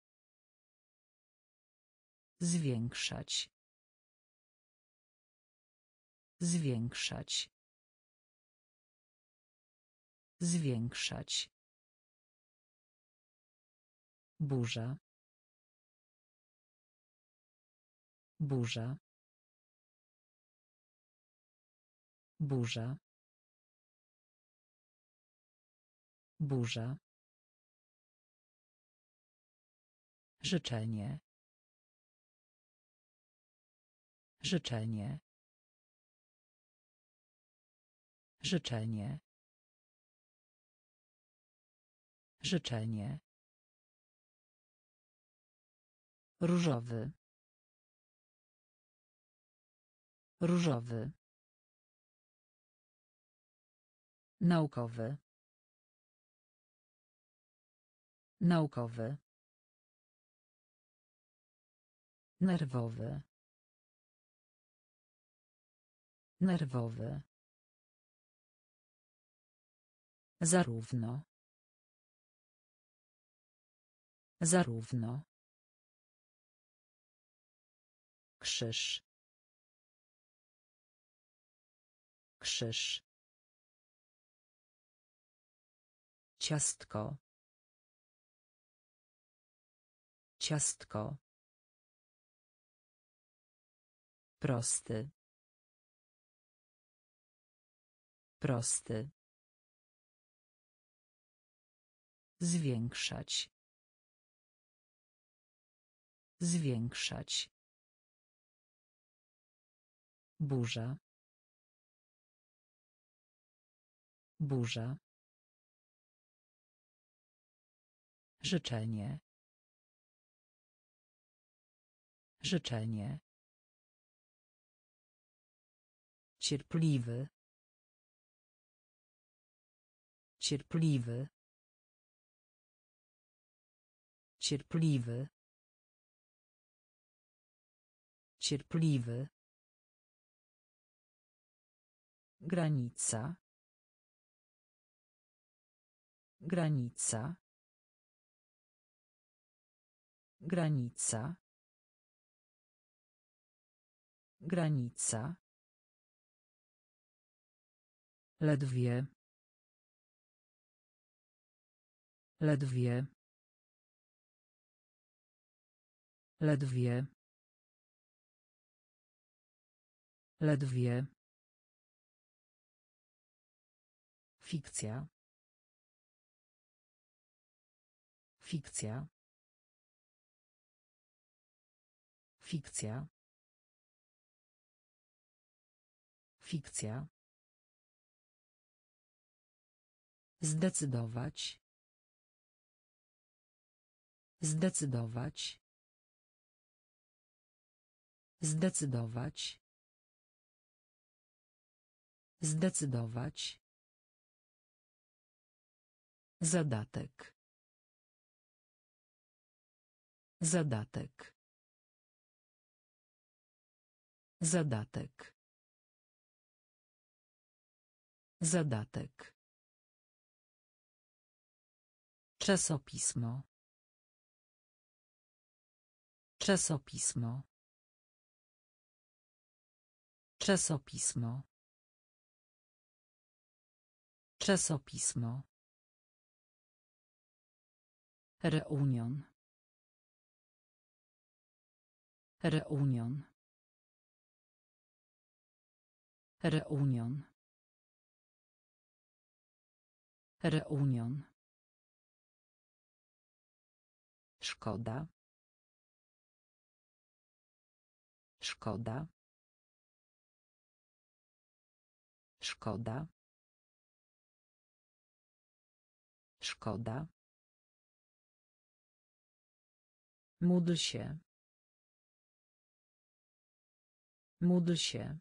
Zwiększać. Zwiększać. Zwiększać. Burza. Burza. Burza. Burza. Życzenie. Życzenie. Życzenie. Życzenie. Różowy. Różowy. Naukowy. Naukowy. Nerwowy. Nerwowy. Zarówno. Zarówno. Krzyż. Krzyż. Ciastko. Ciastko. Prosty. Prosty. Zwiększać. Zwiększać. Burza. Burza. Życzenie. Życzenie. Cierpliwy. Cierpliwy. Cierpliwy. Cierpliwy. Granica. Granica. Granica. Granica. Ledwie. Ledwie. Ledwie. Ledwie. Fikcja. Fikcja. Fikcja. Fikcja. Zdecydować. Zdecydować. Zdecydować. Zdecydować. Zadatek. Zadatek. Zadatek. Zadatek. Czasopismo. Czasopismo. Czasopismo. Czasopismo. Reunion. Reunion. Reunion. Reunion. Szkoda. Szkoda. Szkoda. Szkoda. Módl się. Módl się.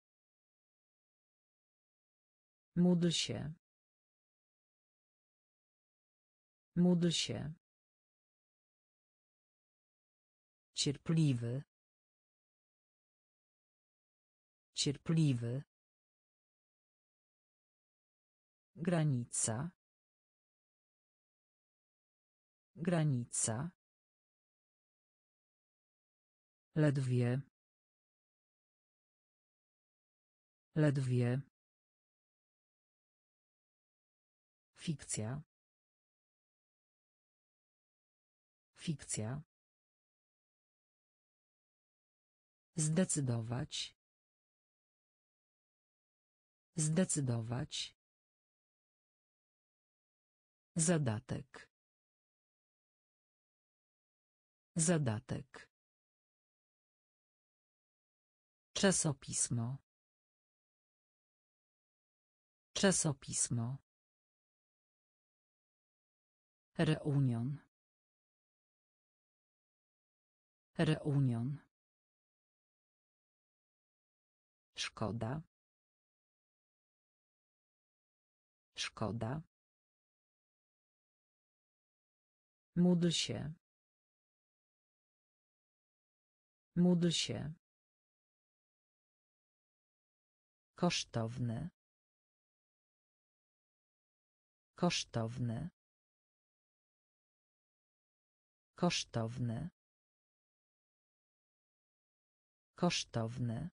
Módl się. Módl się. Cierpliwy. Cierpliwy. Granica. Granica. Ledwie. Ledwie. Fikcja. Fikcja. Zdecydować. Zdecydować. Zadatek. Zadatek. Czasopismo. Czasopismo. Reunion. Reunion. Szkoda. Szkoda. Módl się. Módl się. Kosztowny. Kosztowny. Kosztowny. Kosztowny.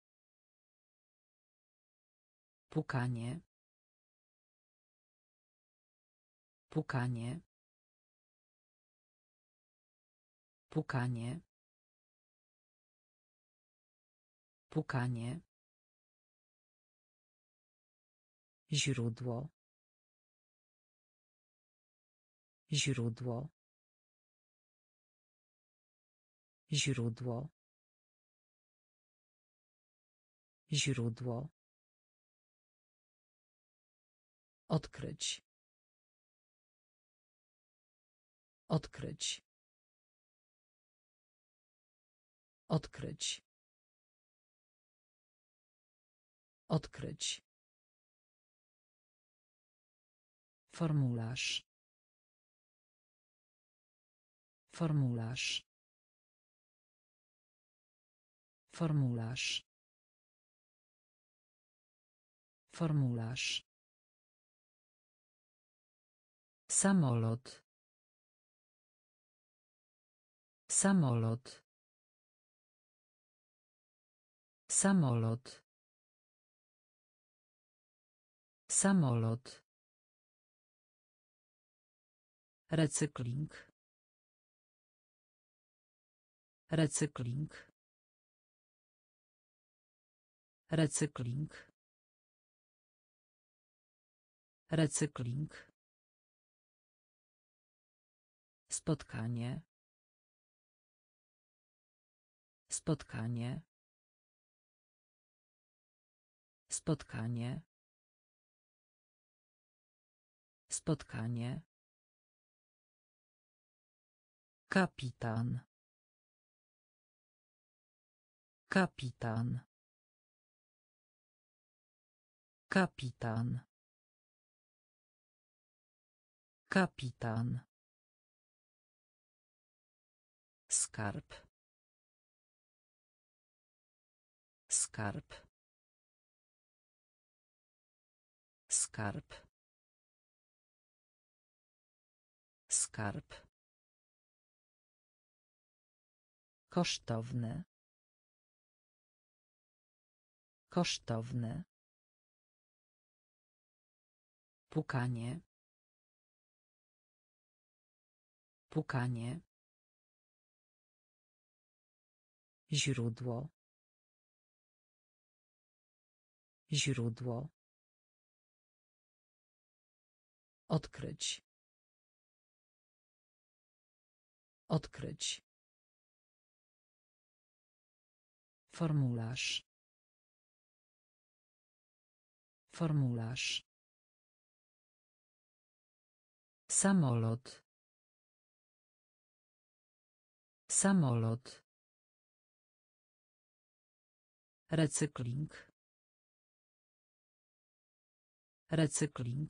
Pukanie. Pukanie. Pukanie. Pukanie. Źródło. Źródło. Źródło. Źródło. Odkryć. Odkryć. Odkryć. Odkryć. Formularz. Formularz. Formularz. Formularz. Samolot. Samolot. Samolot. Samolot. Recykling. Recykling. Recykling. Recykling. Spotkanie. Spotkanie. Spotkanie. Spotkanie. Kapitan. Kapitan. Kapitan. Kapitan. Skarb. Skarb. Skarb. Skarb. Kosztowny. Kosztowny. Pukanie. Pukanie. Źródło. Źródło. Odkryć. Odkryć. Formularz. Formularz. Samolot. Samolot. Recykling. Recykling.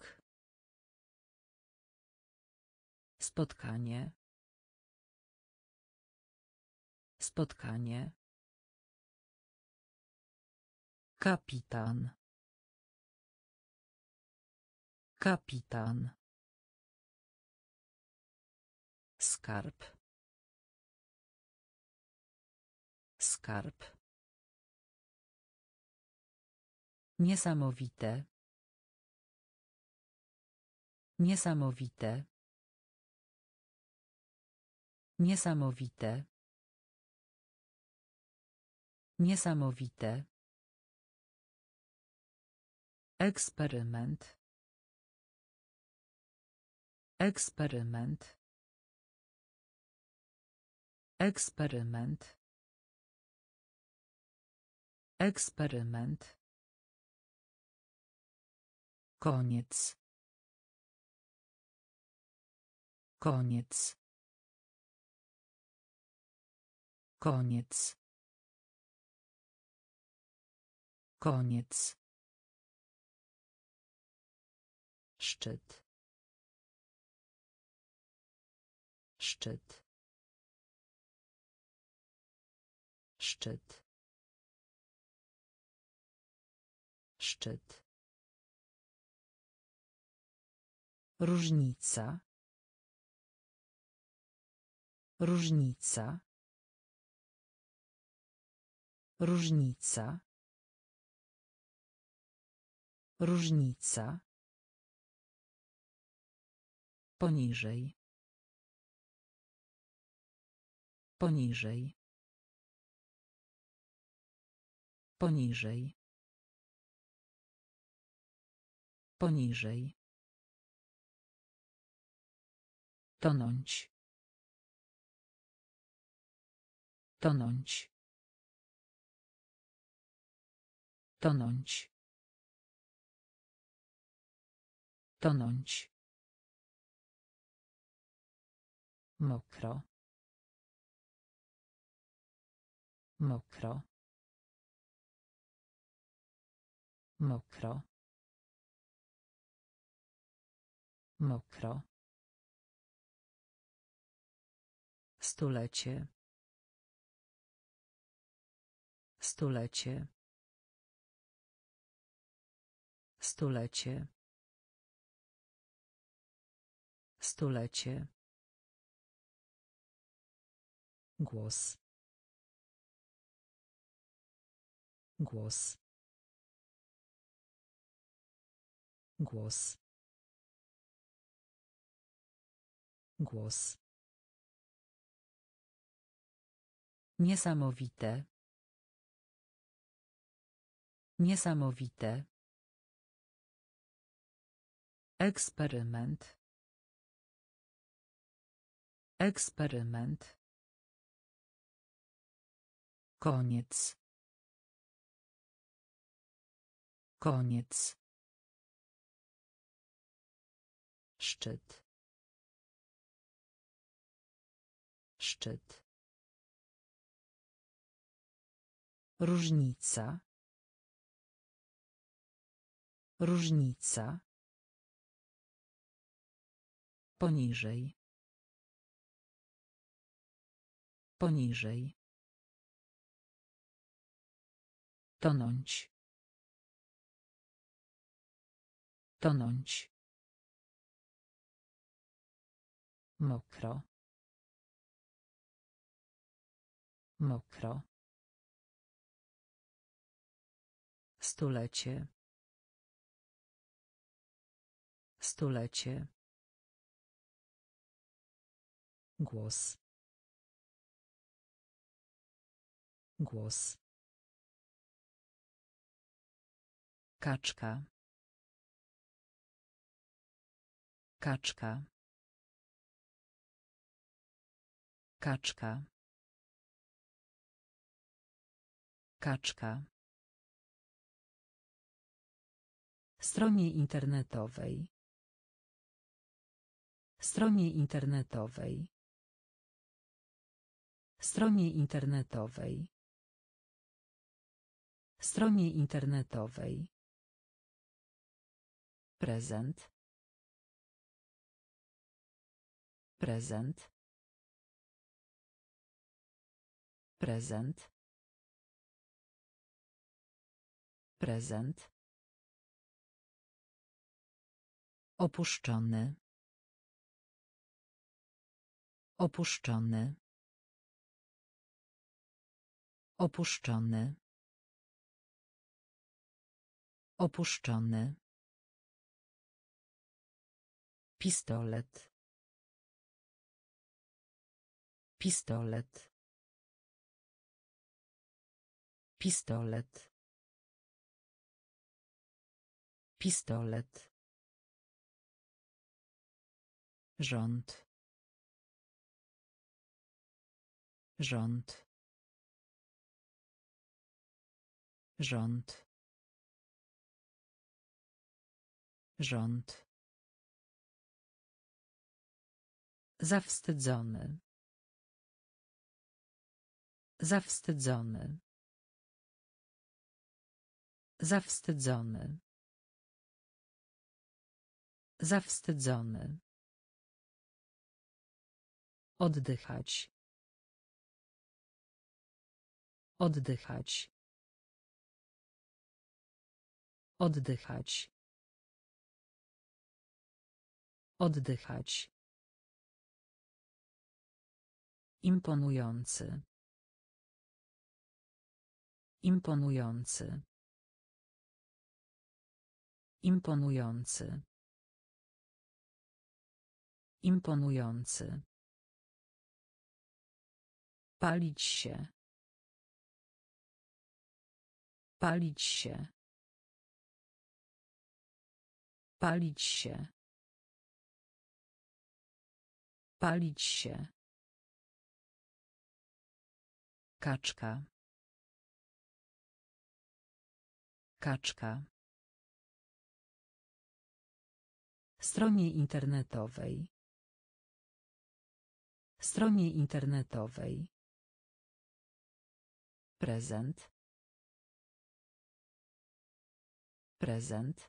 Spotkanie. Spotkanie. Kapitan. Kapitan. Skarb. Skarb. Niesamowite. Niesamowite. Niesamowite. Niesamowite. Eksperyment. Eksperyment. Eksperyment. Eksperyment. Koniec. Koniec. Koniec. Koniec. Szczyt. Szczyt. Szczyt. Szczyt. Różnica. Różnica. Różnica. Różnica. Poniżej. Poniżej. Poniżej. Poniżej. Tonąć. Tonąć. Tonąć. Tonąć. Mokro. Mokro. Mokro. Mokro. Stulecie. Stulecie. Stulecie. Stulecie. Głos. Głos. Głos. Głos. Niesamowite. Niesamowite. Eksperyment. Eksperyment. Koniec. Koniec. Szczyt. Szczyt. Różnica. Różnica. Poniżej. Poniżej. Tonąć. Tonąć. Mokro. Mokro. Stulecie. Stulecie. Głos. Głos. Kaczka. Kaczka. Kaczka. Kaczka. Stronie internetowej. Stronie internetowej. Stronie internetowej. Stronie internetowej. Prezent. Prezent. Prezent. Prezent. Opuszczony. Opuszczony. Opuszczony. Opuszczony. Pistolet. Pistolet. Pistolet. Pistolet. Rząd. Rząd. Rząd. Rząd. Zawstydzony. Zawstydzony. Zawstydzony. Zawstydzony. Oddychać. Oddychać. Oddychać. Oddychać. Imponujący. Imponujący. Imponujący. Imponujący. Palić się. Palić się. Palić się. Palić się. Kaczka. Kaczka. Stronie internetowej. Stronie internetowej. Prezent. Prezent.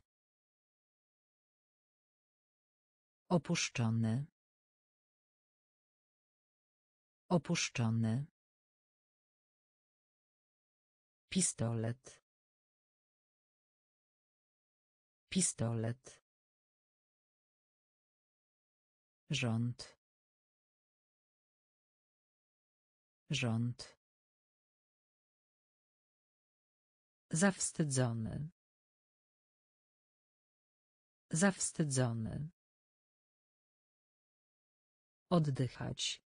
Opuszczony. Opuszczony. Pistolet. Pistolet. Rząd. Rząd. Zawstydzony. Zawstydzony. Oddychać.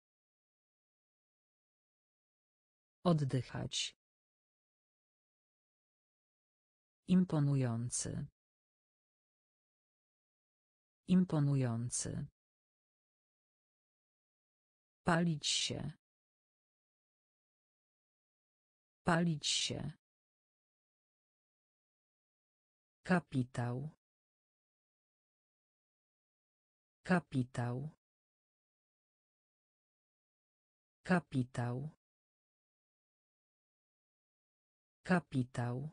Oddychać. Imponujący. Imponujący. Palić się. Palić się. Kapitał. Kapitał. Kapitał. Kapitał.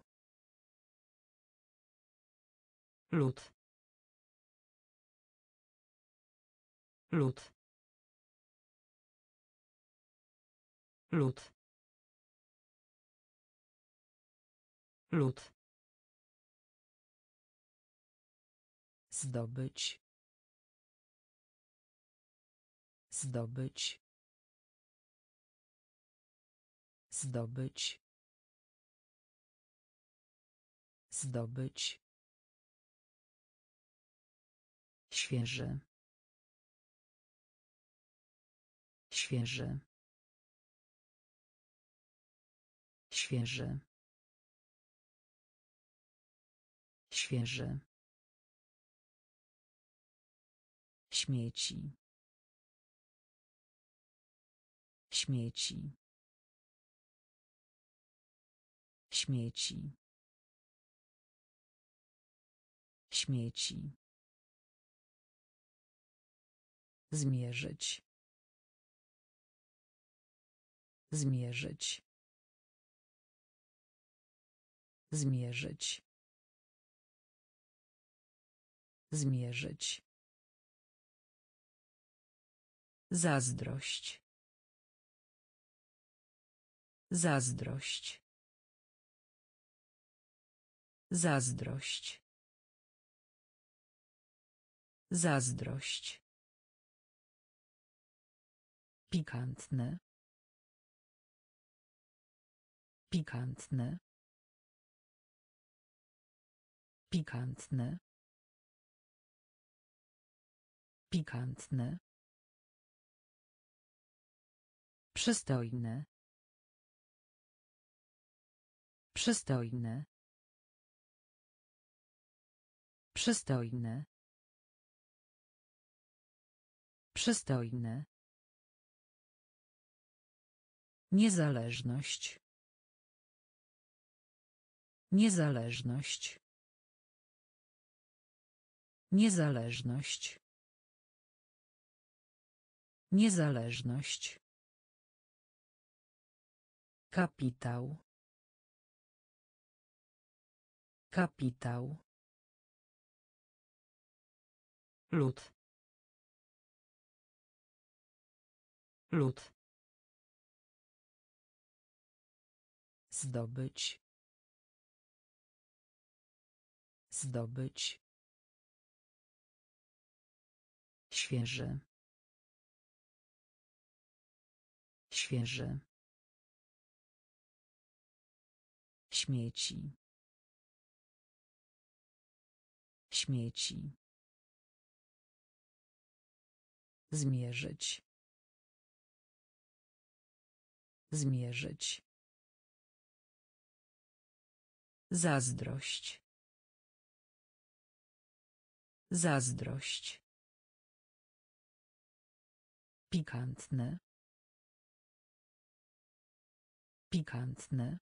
Lód. Lód. Lód. Lód. Zdobyć. Zdobyć. Zdobyć. Zdobyć. Świeży. Świeży. Świeży. Świeży. Śmieci. Śmieci. Śmieci. Śmieci. Zmierzyć. Zmierzyć. Zmierzyć. Zmierzyć. Zazdrość. Zazdrość. Zazdrość. Zazdrość. Pikantne. Pikantne. Pikantne. Pikantne. Przystojne. Przystojne. Przystojne. Przystojne. Niezależność. Niezależność. Niezależność. Niezależność. Kapitał. Kapitał. Lód. Lód. Zdobyć. Zdobyć. Świeży. Świeży. Śmieci. Śmieci. Zmierzyć. Zmierzyć. Zazdrość. Zazdrość. Pikantne. Pikantne.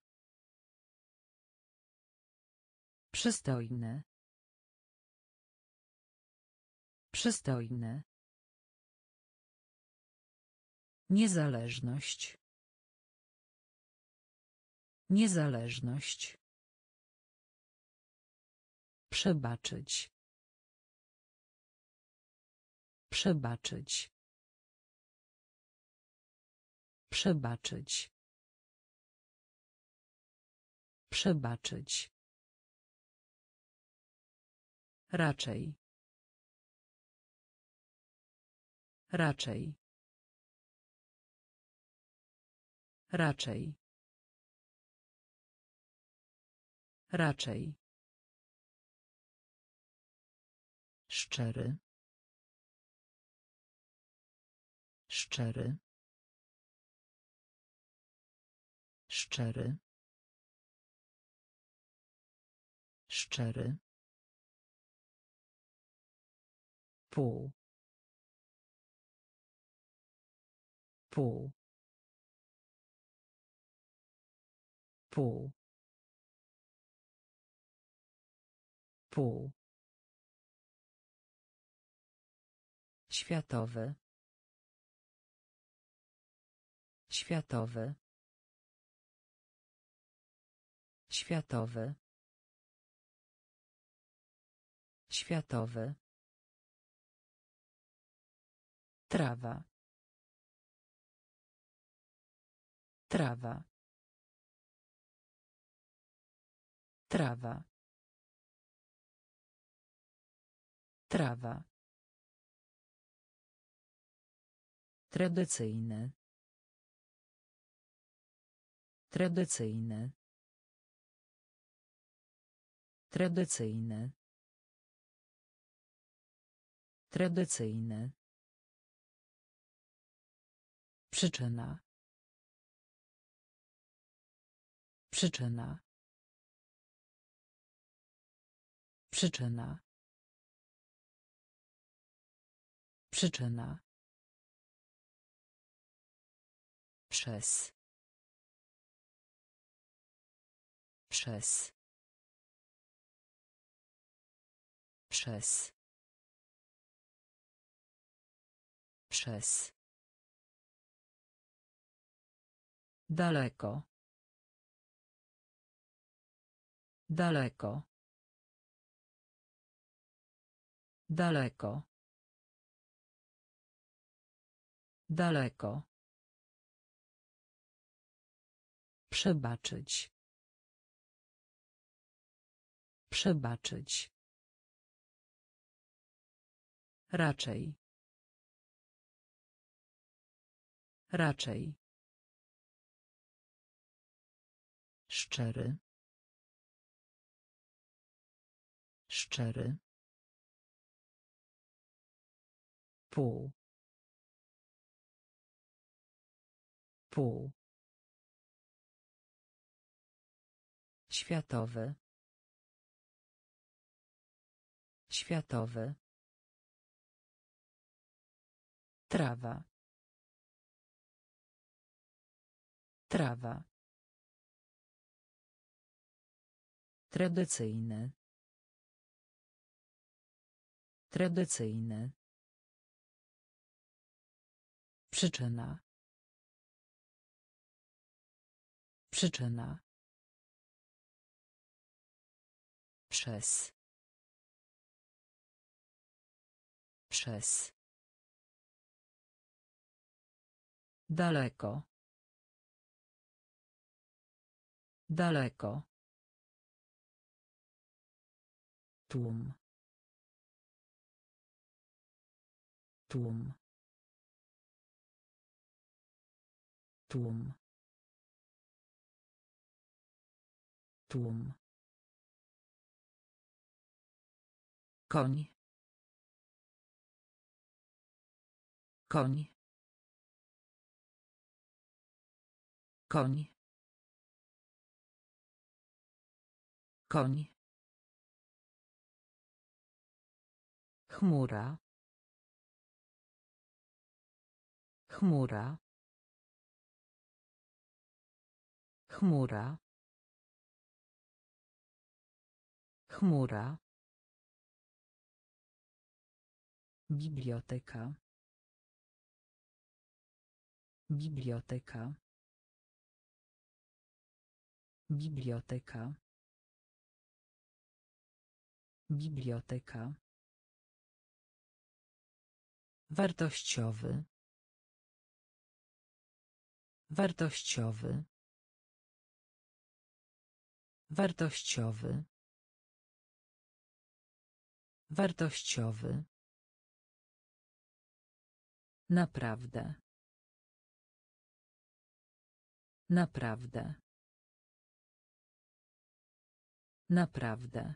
Przystojne. Przystojne. Niezależność. Niezależność. Przebaczyć. Przebaczyć. Przebaczyć. Przebaczyć. Raczej. Raczej. Raczej. Raczej. Szczery. Szczery. Szczery. Szczery. Pół. Pół. Pół. Pół. Światowy. Światowy. Światowy. Światowy. Trawa. Trawa. Trawa. Trawa. Tradycyjny. Tradycyjny. Tradycyjny. Tradycyjny. Przyczyna. Przyczyna. Przyczyna. Przyczyna. Przez. Przez. Przez. Przez. Daleko. Daleko. Daleko. Daleko. Przebaczyć. Przebaczyć. Raczej. Raczej. Szczery. Szczery. Pół. Pół. Światowy. Światowy. Trawa. Trawa. Tradycyjny. Tradycyjny. Przyczyna. Przyczyna. Przez. Przez. Daleko. Daleko. Tłum. Tłum. Tłum. Tłum. Koń. Koń. Koń. Koń. Chmura. Chmura. Chmura. Chmura. Biblioteka. Biblioteka. Biblioteka. Biblioteka. Wartościowy. Wartościowy. Wartościowy. Wartościowy. Naprawdę. Naprawdę. Naprawdę.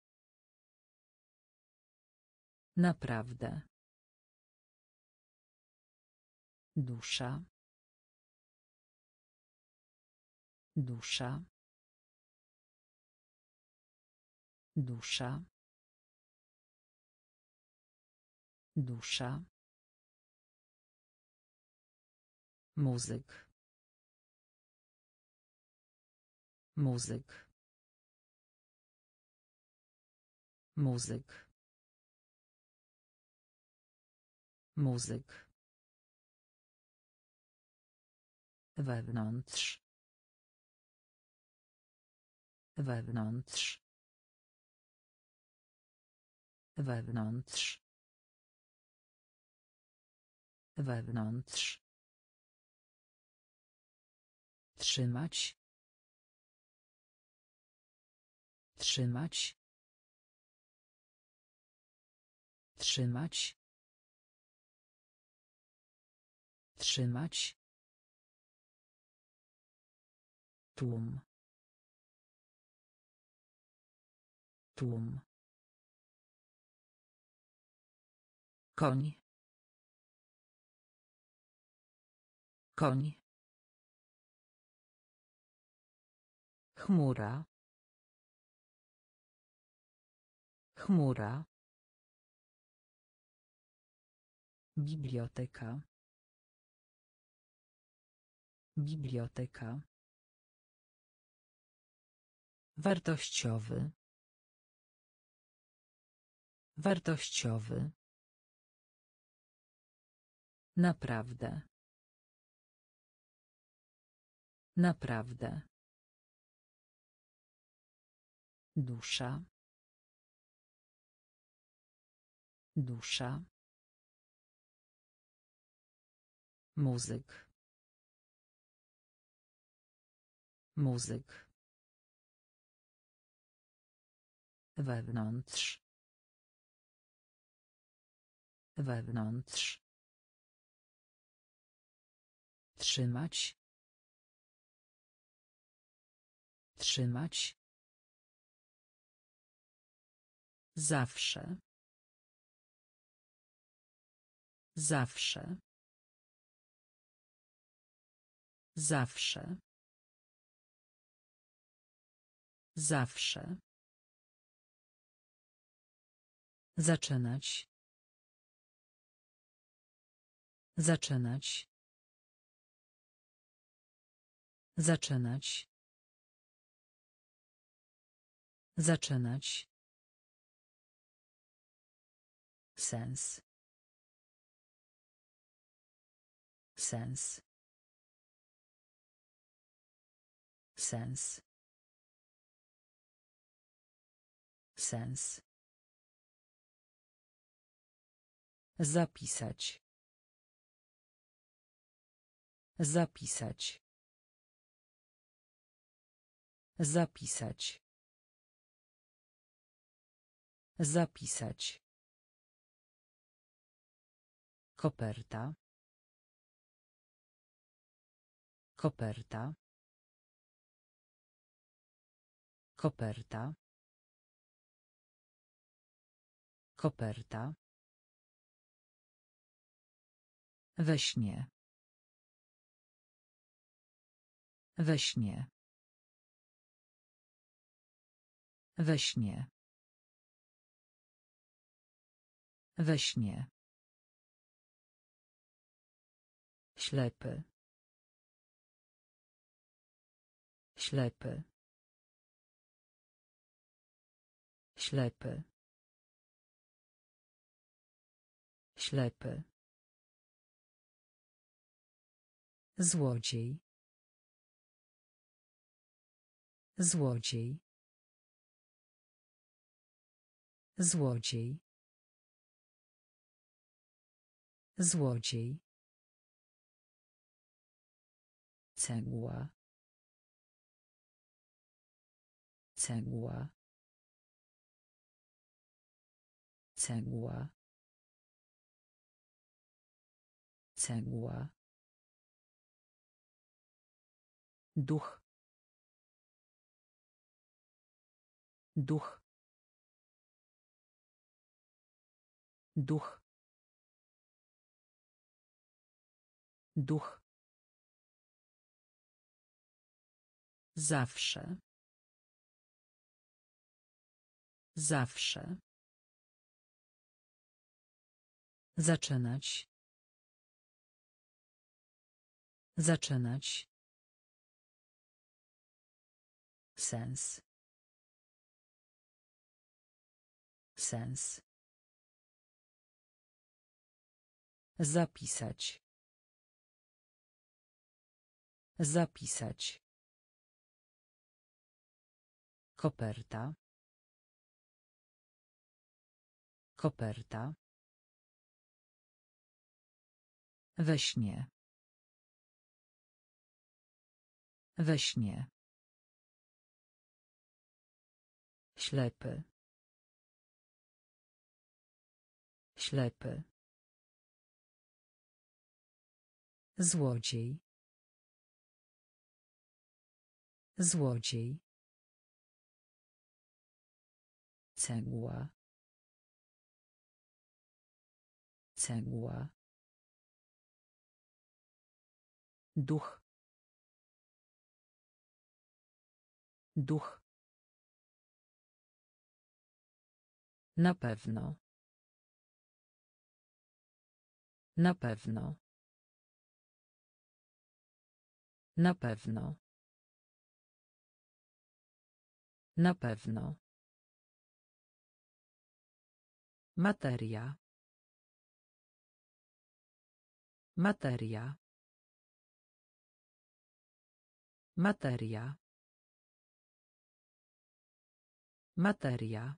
Naprawdę. Dusza. Dusza. Dusza. Dusza. Muzyk. Muzyk. Muzyk. Muzyk. Wewnątrz. Wewnątrz. Wewnątrz. Wewnątrz. Trzymać. Trzymać. Trzymać. Trzymać. Tłum. Tłum. Koń. Koń. Chmura. Chmura. Biblioteka. Biblioteka. Wartościowy. Wartościowy. Naprawdę. Naprawdę. Dusza. Dusza. Muzyk. Muzyk. Wewnątrz. Wewnątrz. Trzymać. Trzymać. Zawsze. Zawsze. Zawsze. Zawsze. Zaczynać. Zaczynać. Zaczynać. Zaczynać. Sens. Sens. Sens. Sens. Zapisać. Zapisać. Zapisać. Zapisać. Koperta. Koperta. Koperta. Koperta. We śnie. We śnie. We śnie. We śnie. Ślepy. Ślepy. Ślepy. Ślepy. Złodziej. Złodziej. Złodziej. Złodziej. Cegła. Cegła. Cegła. Cegła. Duch. Duch. Duch. Duch. Zawsze. Zawsze. Zaczynać. Zaczynać. Sens. Sens. Zapisać. Zapisać. Koperta. Koperta. We śnie. We śnie. Ślepy. Ślepy. Złodziej. Złodziej. Cegła. Cegła. Duch. Duch. Na pewno. Na pewno. Na pewno. Na pewno. Materia. Materia. Materia. Materia.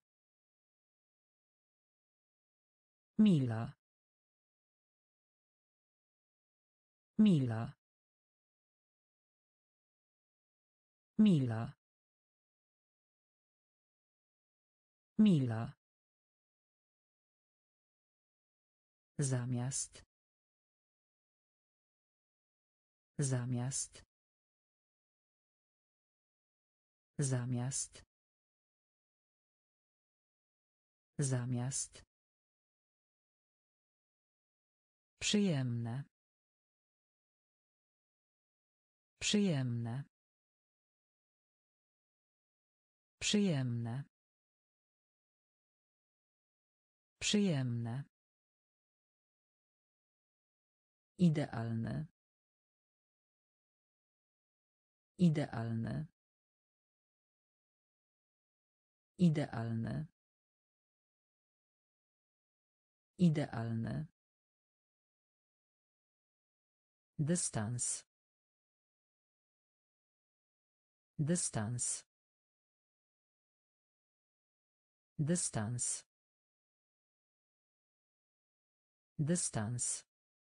Mila. Mila. Mila. Mila. Zamiast. Zamiast. Zamiast. Zamiast. Przyjemne. Przyjemne. Przyjemne. Przyjemne. Idealny. Idealny. Idealny. Idealny. Dystans. Dystans. Dystans. Dystans.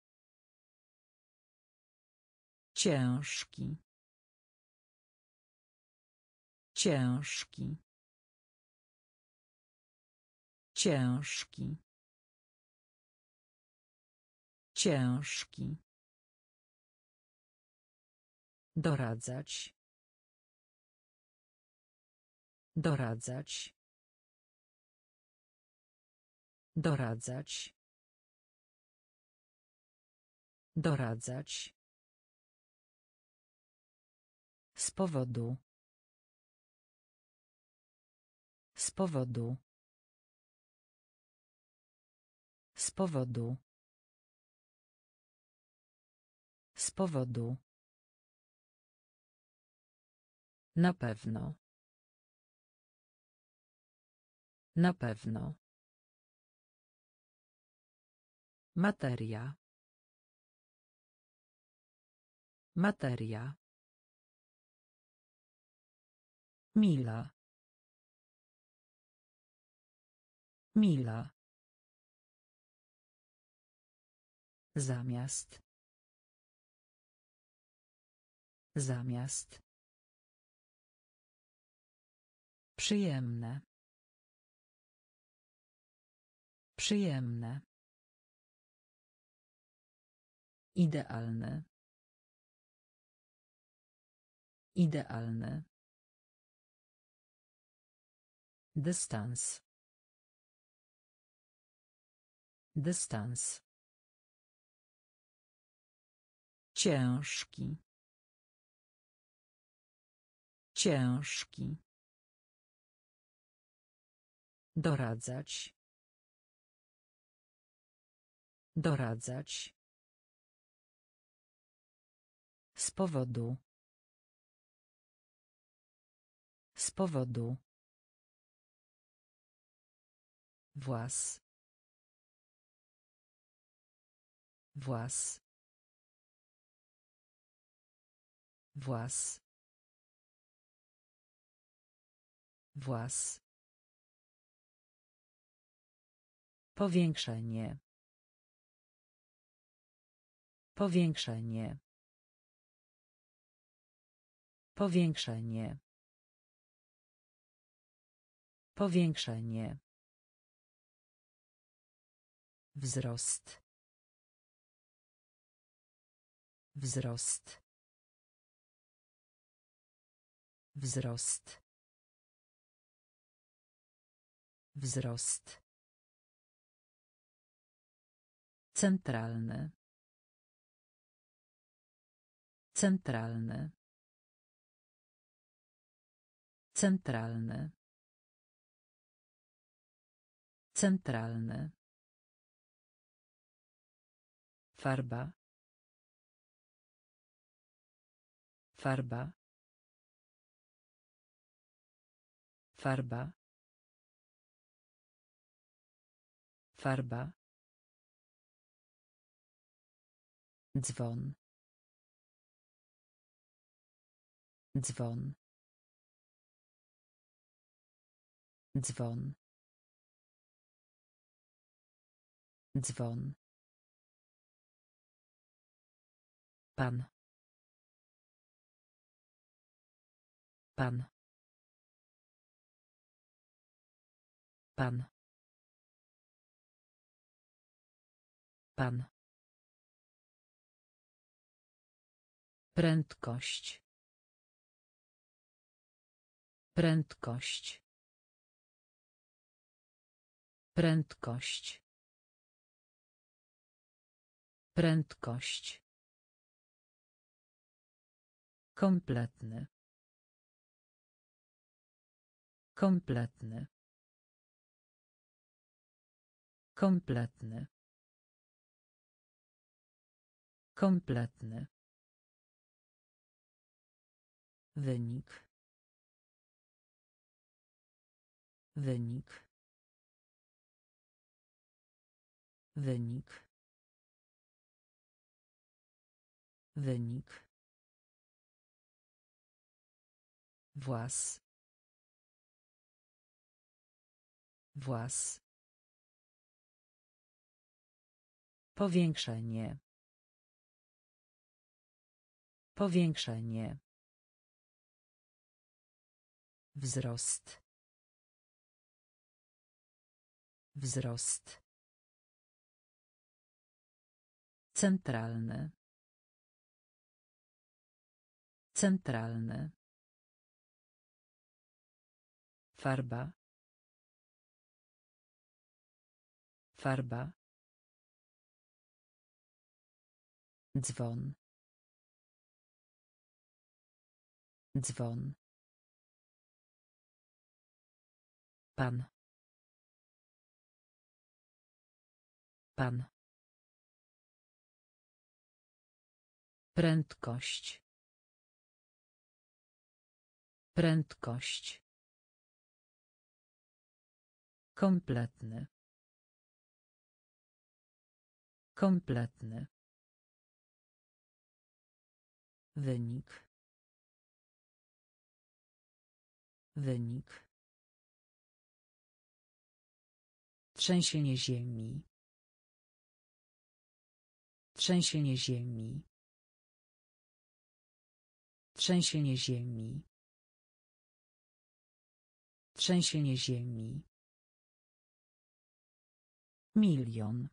Ciężki. Ciężki. Ciężki. Ciężki. Doradzać. Doradzać. Doradzać. Doradzać. Z powodu. Z powodu. Z powodu. Z powodu. Na pewno. Na pewno. Materia. Materia. Mila. Mila. Zamiast. Zamiast. Przyjemne. Przyjemne. Idealny. Idealny. Dystans. Dystans. Ciężki. Ciężki. Doradzać. Doradzać. Z powodu. Z powodu. Włas. Włas. Włas. Włas. Powiększenie. Powiększenie. Powiększenie. Powiększenie. Wzrost. Wzrost. Wzrost. Wzrost. Centralny. Centralny. Centralny. Centralny. Farba. Farba. Farba. Farba. Dzwon. Dzwon. Dzwon. Dzwon. Pan. Pan. Pan. Pan. Prędkość. Prędkość. Prędkość. Prędkość. Kompletny. Kompletny. Kompletny. Kompletny. Wynik. Wynik. Wynik. Wynik. Włas. Włas. Powiększenie. Powiększenie. Wzrost. Wzrost. Centralny. Centralny. Farba. Farba. Dzwon. Dzwon. Pan. Pan. Prędkość. Prędkość. Kompletny. Kompletny. Wynik. Wynik. Trzęsienie ziemi. Trzęsienie ziemi. Trzęsienie ziemi. Trzęsienie ziemi. Milion.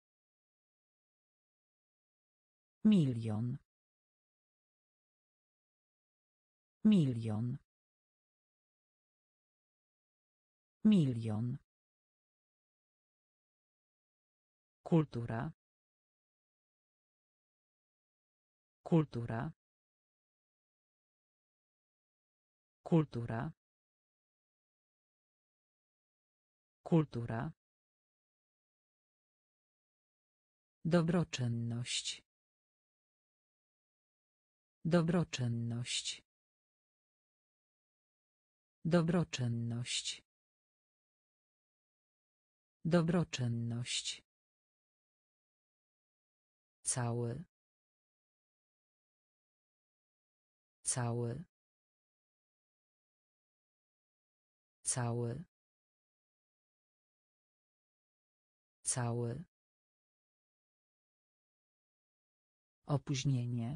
Milion. Milion. Milion. Kultura. Kultura. Kultura. Kultura. Dobroczynność. Dobroczynność. Dobroczynność. Dobroczynność. Cały. Cały. Cały. Cały. Opóźnienie.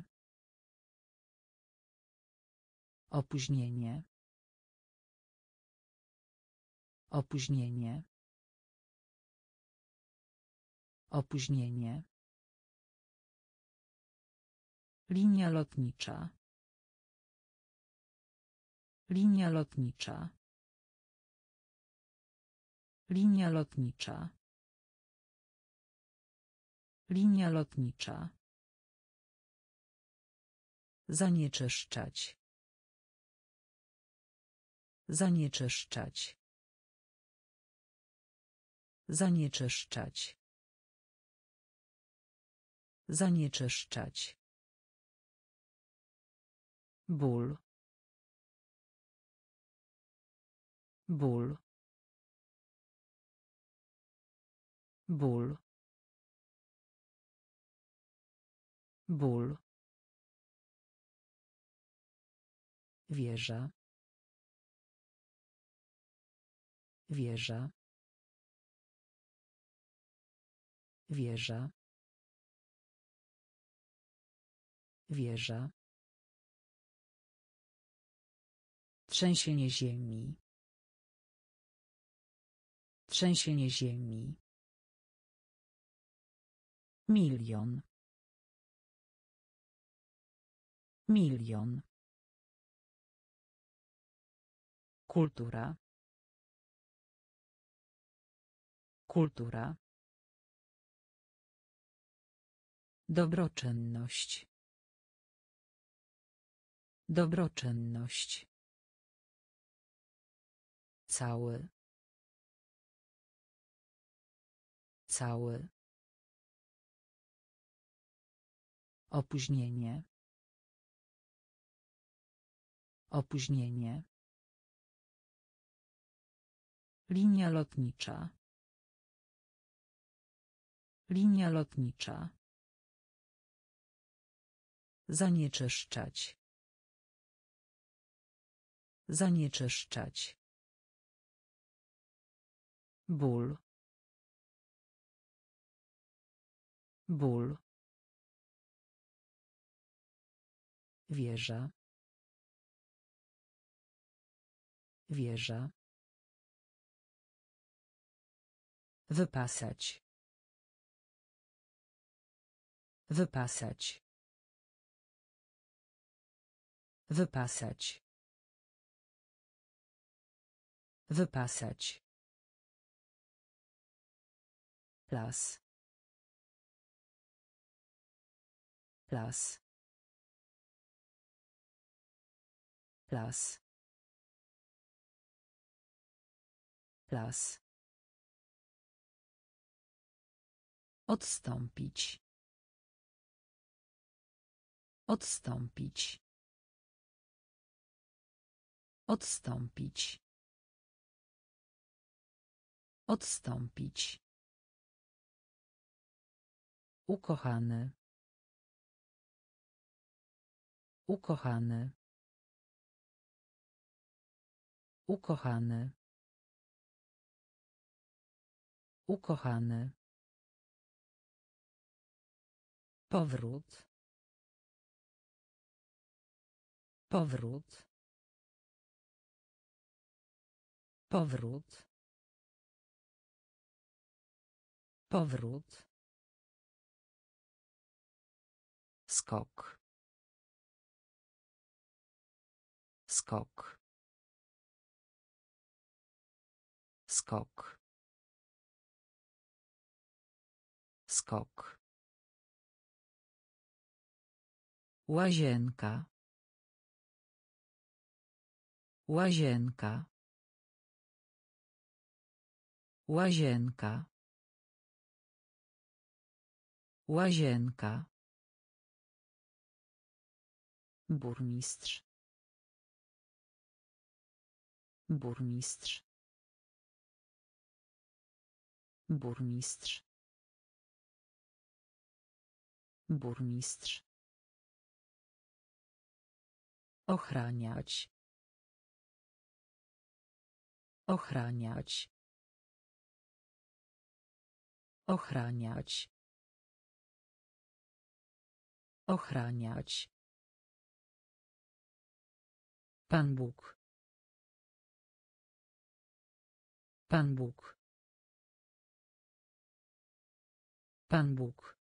Opóźnienie. Opóźnienie. Opóźnienie. Linia lotnicza. Linia lotnicza. Linia lotnicza. Linia lotnicza. Zanieczyszczać. Zanieczyszczać. Zanieczyszczać. Zanieczyszczać. Ból. Ból. Ból. Ból. Wieża. Wieża. Wieża. Wieża. Trzęsienie ziemi. Trzęsienie ziemi. Milion. Milion. Kultura. Kultura. Dobroczynność. Dobroczynność. Cały. Cały. Opóźnienie. Opóźnienie. Linia lotnicza. Linia lotnicza. Zanieczyszczać. Zanieczyszczać. Ból. Ból. Wieża. Wieża. Wypasać. Wypasać. Wypasać. Wypasać. Las. Las. Las. Las. Odstąpić. Odstąpić. Odstąpić. Odstąpić. Ukochany. Ukochany. Ukochany. Ukochany. Powrót. Powrót. Powrót. Powrót. Skok. Skok. Skok. Skok. Łazienka. Łazienka. Łazienka. Łazienka. Burmistrz. Burmistrz. Burmistrz. Burmistrz. Ochraniać. Ochraniać. Ochraniać. Ochraniać. Pan Bóg. Pan Bóg. Pan Bóg.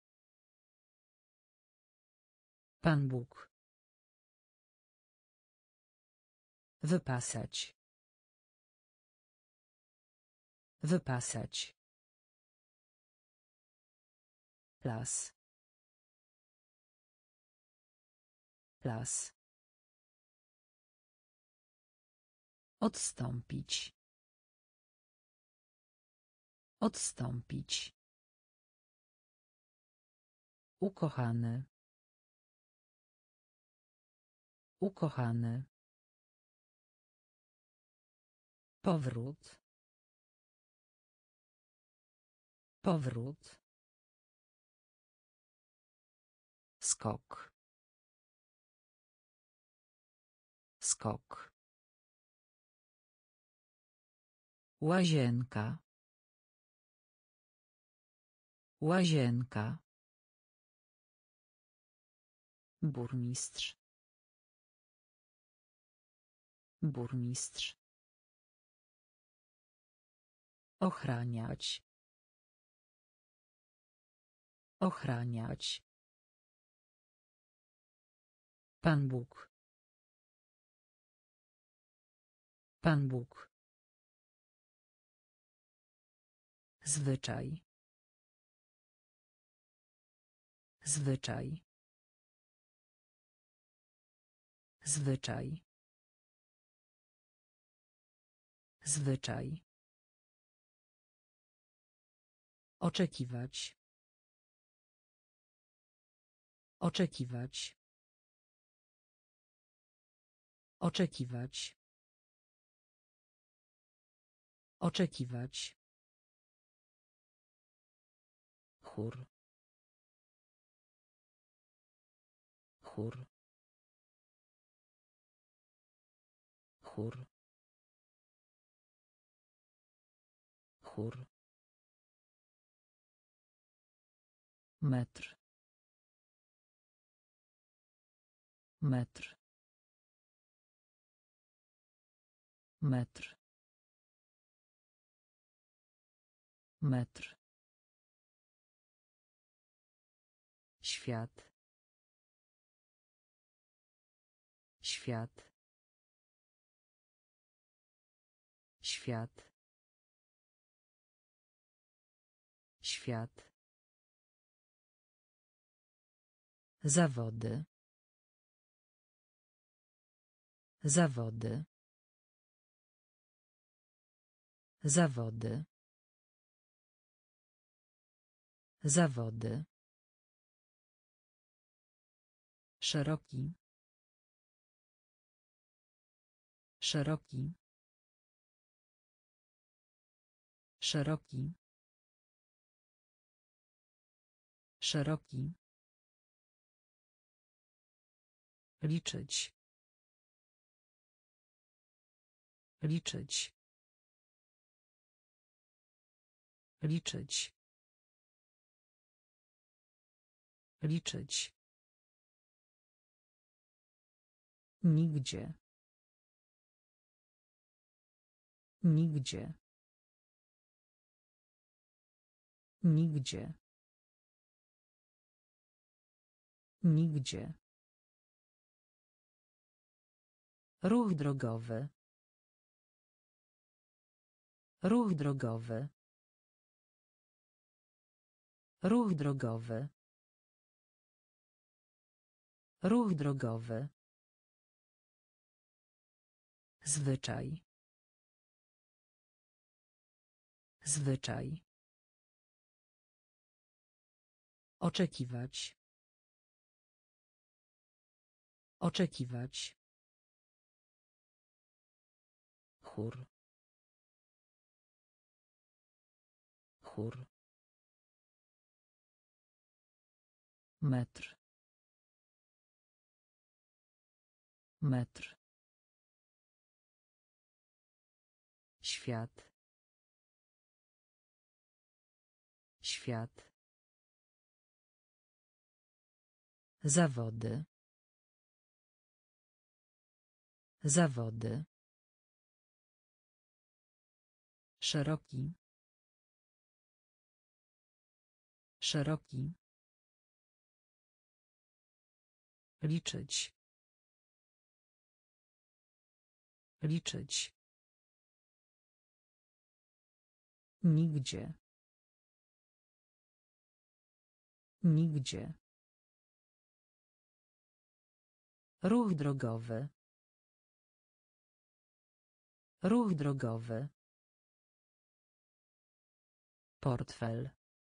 Pan Bóg. Wypasać. Wypasać. Las. Las. Odstąpić. Odstąpić. Ukochany. Ukochany. Powrót. Powrót. Skok. Skok. Łazienka. Łazienka. Burmistrz. Burmistrz. Ochraniać. Ochraniać. Pan Bóg. Pan Bóg. Zwyczaj. Zwyczaj. Zwyczaj. Zwyczaj. Oczekiwać. Oczekiwać. Oczekiwać. Oczekiwać. Chór. Chór. Chór. Chór. Metr. Metr. Metr. metr, świat, świat, świat, świat, zawody, zawody, zawody, zawody, szeroki, szeroki, szeroki, szeroki, liczyć, liczyć, liczyć, liczyć, nigdzie, nigdzie, nigdzie, nigdzie, ruch drogowy, ruch drogowy, ruch drogowy, ruch drogowy, zwyczaj, zwyczaj, oczekiwać, oczekiwać, chór, chór, metr, metr, świat, świat, zawody, zawody, szeroki, szeroki, liczyć, liczyć, nigdzie, nigdzie, ruch drogowy, ruch drogowy, portfel,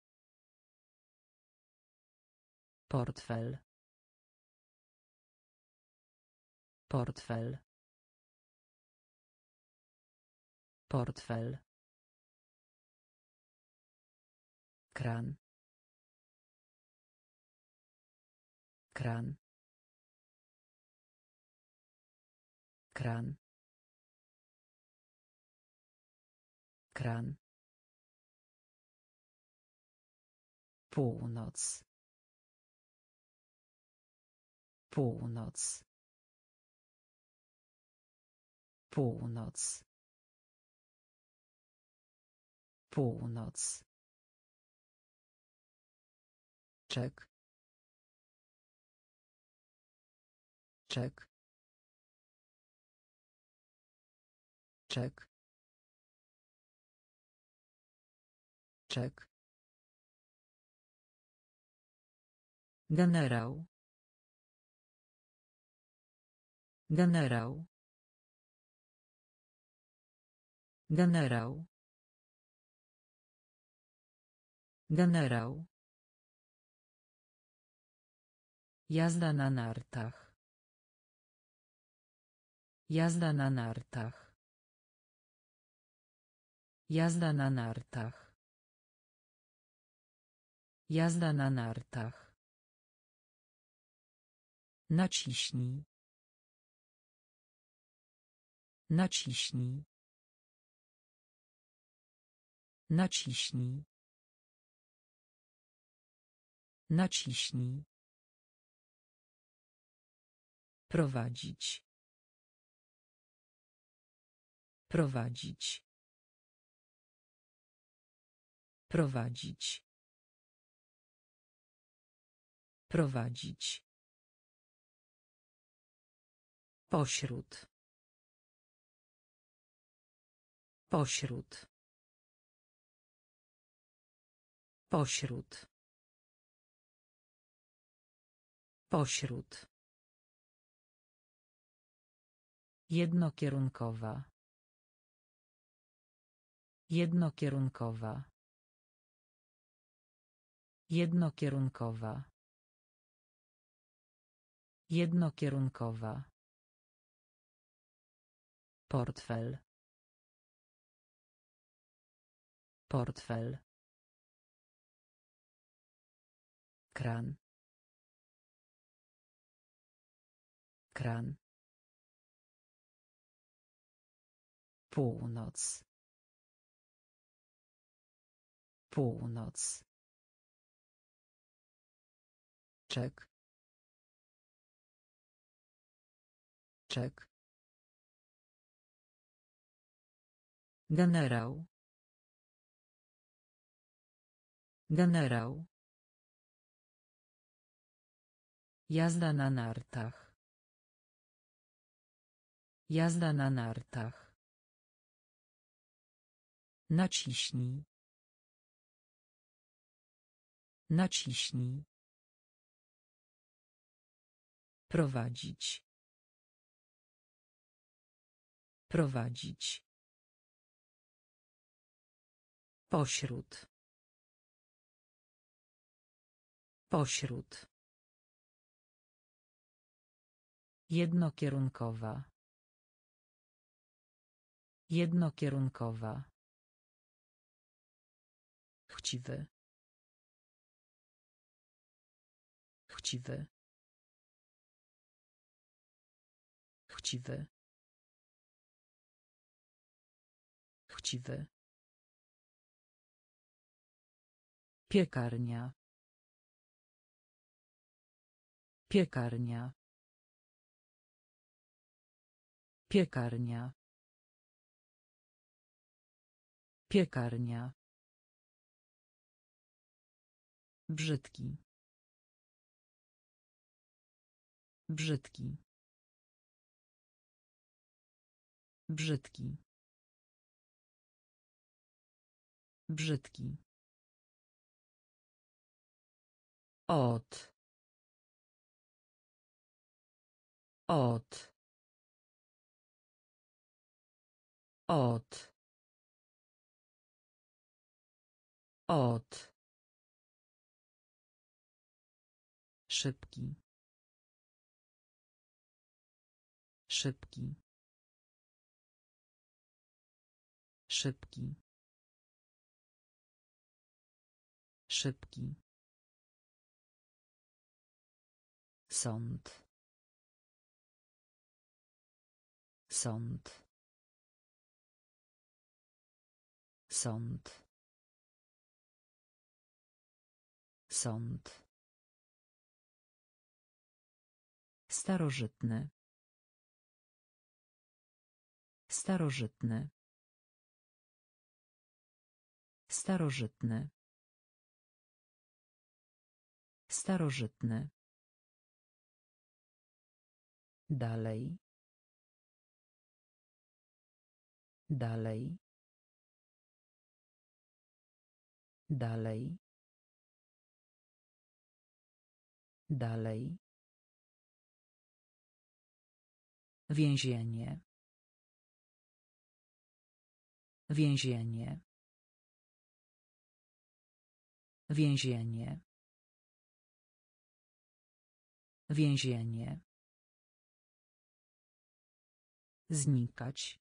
portfel, portfel, portfel, kran, kran, kran, kran, północ, północ, północ, północ, czek, czek, czek, czek, generał, generał, generał, generał, jazda na nartach, jazda na nartach, jazda na nartach, jazda na nartach, naciśnij, naciśnij, naciśnij, naciśnij, prowadzić, prowadzić, Prowadzić. Prowadzić. Pośród. Pośród. Pośród. Pośród. Jednokierunkowa. Jednokierunkowa. Jednokierunkowa. Jednokierunkowa. Portfel. Portfel. Kran. Kran. Północ. Północ. Czek. Czek. Generał. Generał. Jazda na nartach. Jazda na nartach. Naciśnij. Naciśnij. Prowadzić. Prowadzić. Pośród. Pośród. Jednokierunkowa. Jednokierunkowa. Chciwy. Chciwy. Chciwy. Chciwy. Piekarnia. Piekarnia. Piekarnia. Piekarnia. Brzydki. Brzydki. Brzydki. Brzydki. Od. Od. Od. Od. Szybki. Szybki. Szybki. Szybki. Sąd. Sąd. Sąd. Sąd. Starożytny. Starożytny. Starożytny. Starożytny. Dalej. Dalej. Dalej. Dalej. Więzienie. Więzienie. Więzienie. Więzienie. Znikać.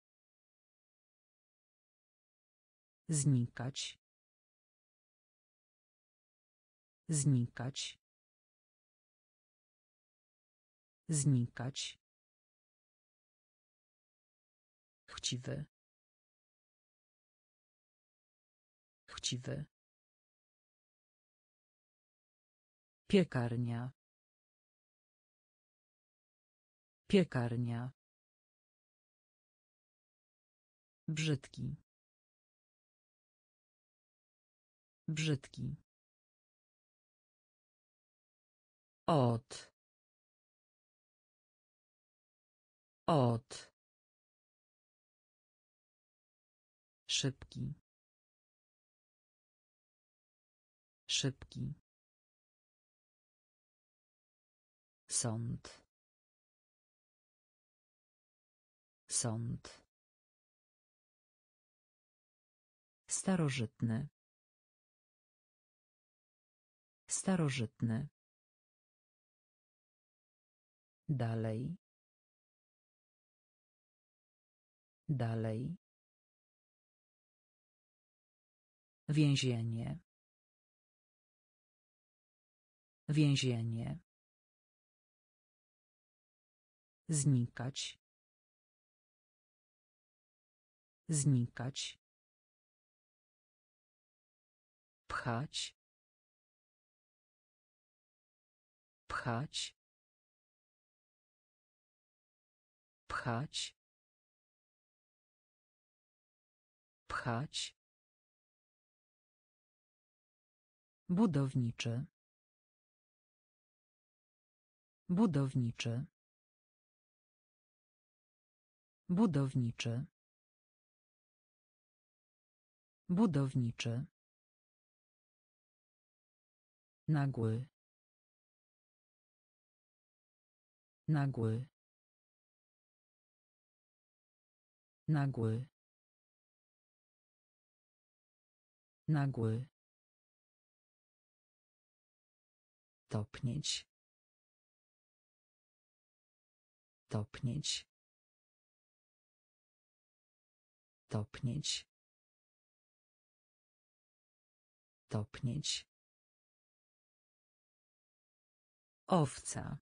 Znikać. Znikać. Znikać. Chciwy. Chciwy. Piekarnia. Piekarnia. Brzydki. Brzydki. Od. Od. Szybki. Szybki. Sąd. Sąd. Starożytny. Starożytny. Dalej. Dalej. Więzienie. Więzienie. Znikać. Znikać. Pchać. Pchać. Pchać. Pchać. Budowniczy. Budowniczy. Budowniczy. Budowniczy. Nagły. Nagły. Nagły. Nagły. Topnieć. Topnieć. Topnieć. Topnieć. Owca.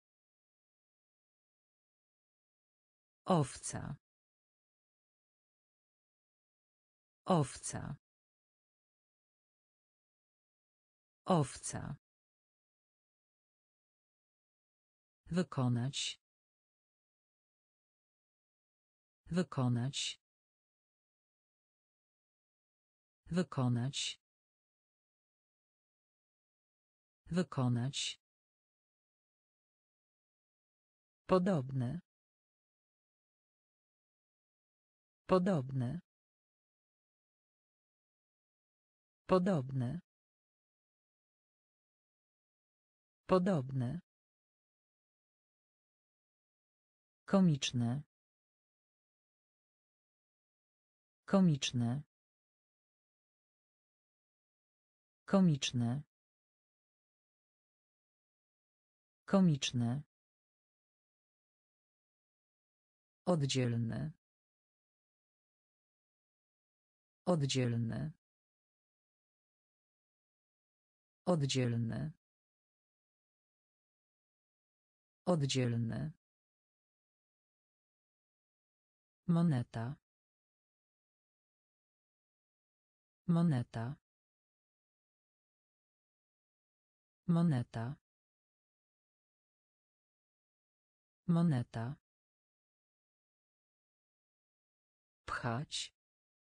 Owca. Owca. Owca. Wykonać. Wykonać. Wykonać. Wykonać. Podobne. Podobne. Podobne. Podobne. Komiczne. Komiczne. Komiczne. Komiczne. Oddzielne. Oddzielne. Oddzielne. Oddzielne. Moneta. Moneta. Moneta. Moneta. Pchać.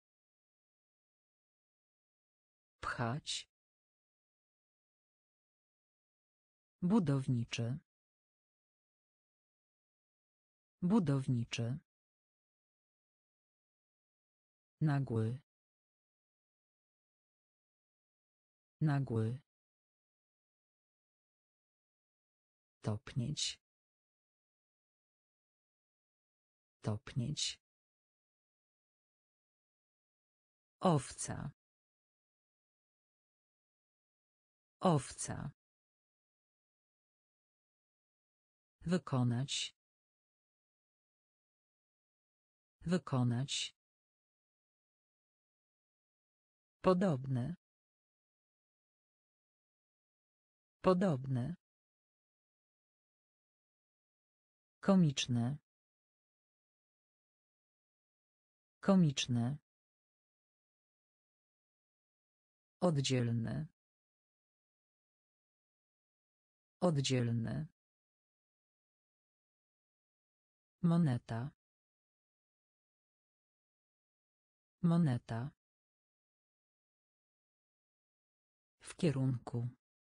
Pchać. Budowniczy. Budowniczy. Nagły. Nagły. Topnieć. Topnieć. Owca. Owca. Wykonać. Wykonać. Podobne. Podobne. Komiczne. Komiczne. Oddzielne. Oddzielne. Moneta. Moneta. kierunku.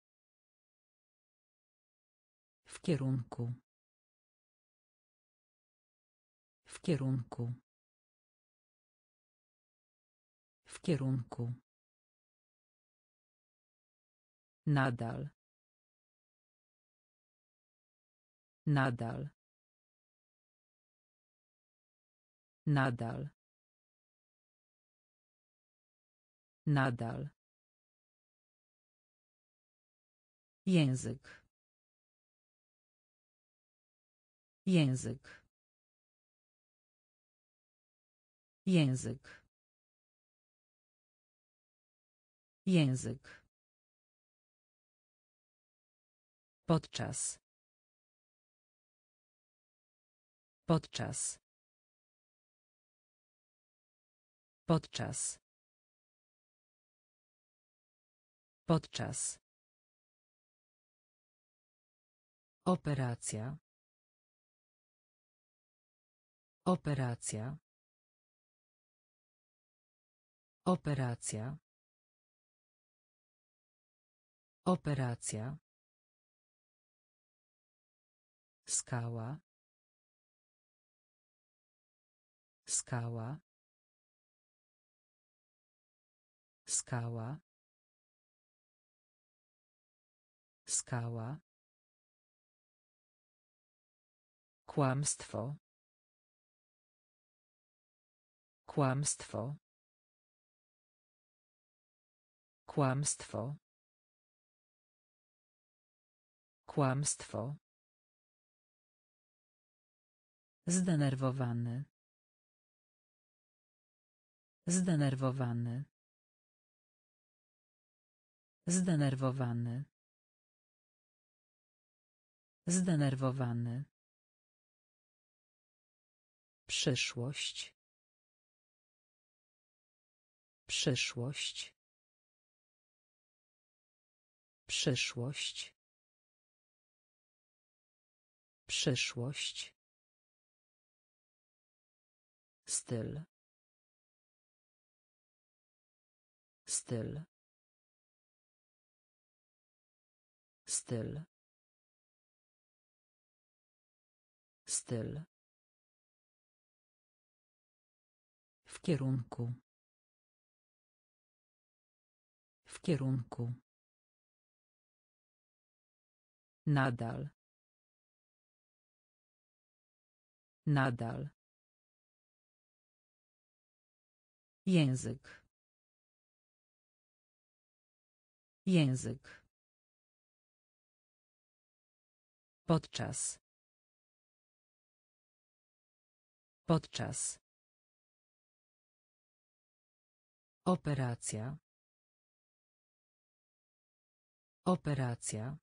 W kierunku. W kierunku. W kierunku. Nadal. Nadal. Nadal. Nadal. Język. Język. Język. Język. Podczas. Podczas. Podczas. Podczas. Operacja. Operacja. Operacja. Operacja. Skała. Skała. Skała. Skała. Kłamstwo. Kłamstwo. Kłamstwo. Kłamstwo. Zdenerwowany. Zdenerwowany. Zdenerwowany. Zdenerwowany. Przyszłość. Przyszłość. Przyszłość. Przyszłość. Styl. Styl. Styl. Styl. W kierunku. W kierunku. Nadal. Nadal. Język. Język. Podczas. Podczas. Operacja. Operacja.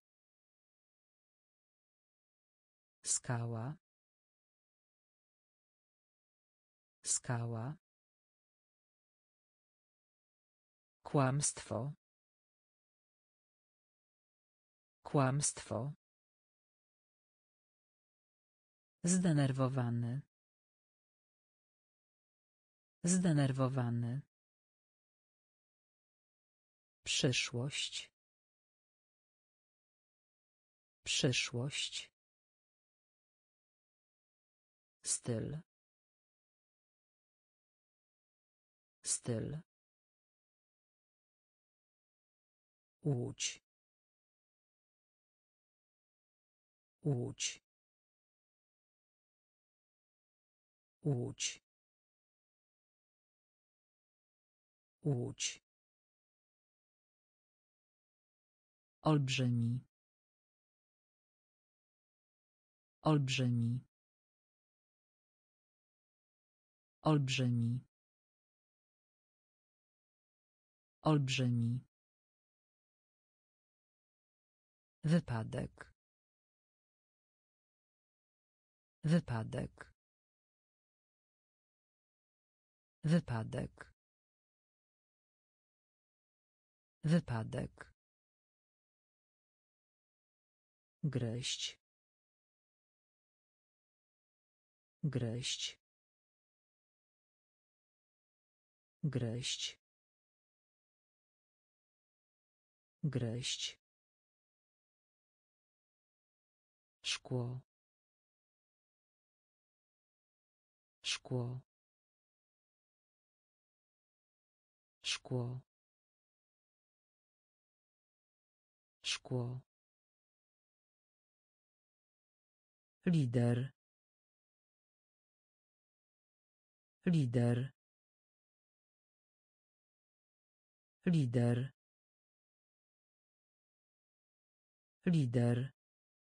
Skała. Skała. Kłamstwo. Kłamstwo. Zdenerwowany. Zdenerwowany. Przyszłość. Przyszłość. Styl. Styl. Łódź. Łódź. Łódź. Łódź. Olbrzymi. Olbrzymi. Olbrzymi. Olbrzymi. Wypadek. Wypadek. Wypadek. Wypadek. Gryźć. Gryźć. Gryźć. Gryźć. Szkło. Szkło. Szkło. Szkło. Lider. Lider. Lider. Lider.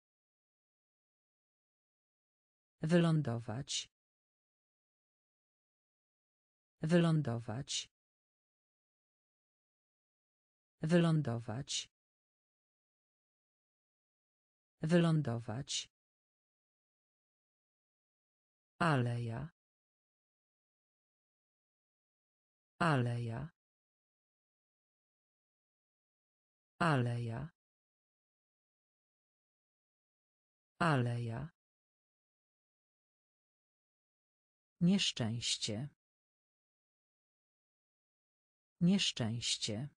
Wylądować. Wylądować. Wylądować. Wylądować. Aleja. Aleja. Aleja. Aleja. Nieszczęście. Nieszczęście.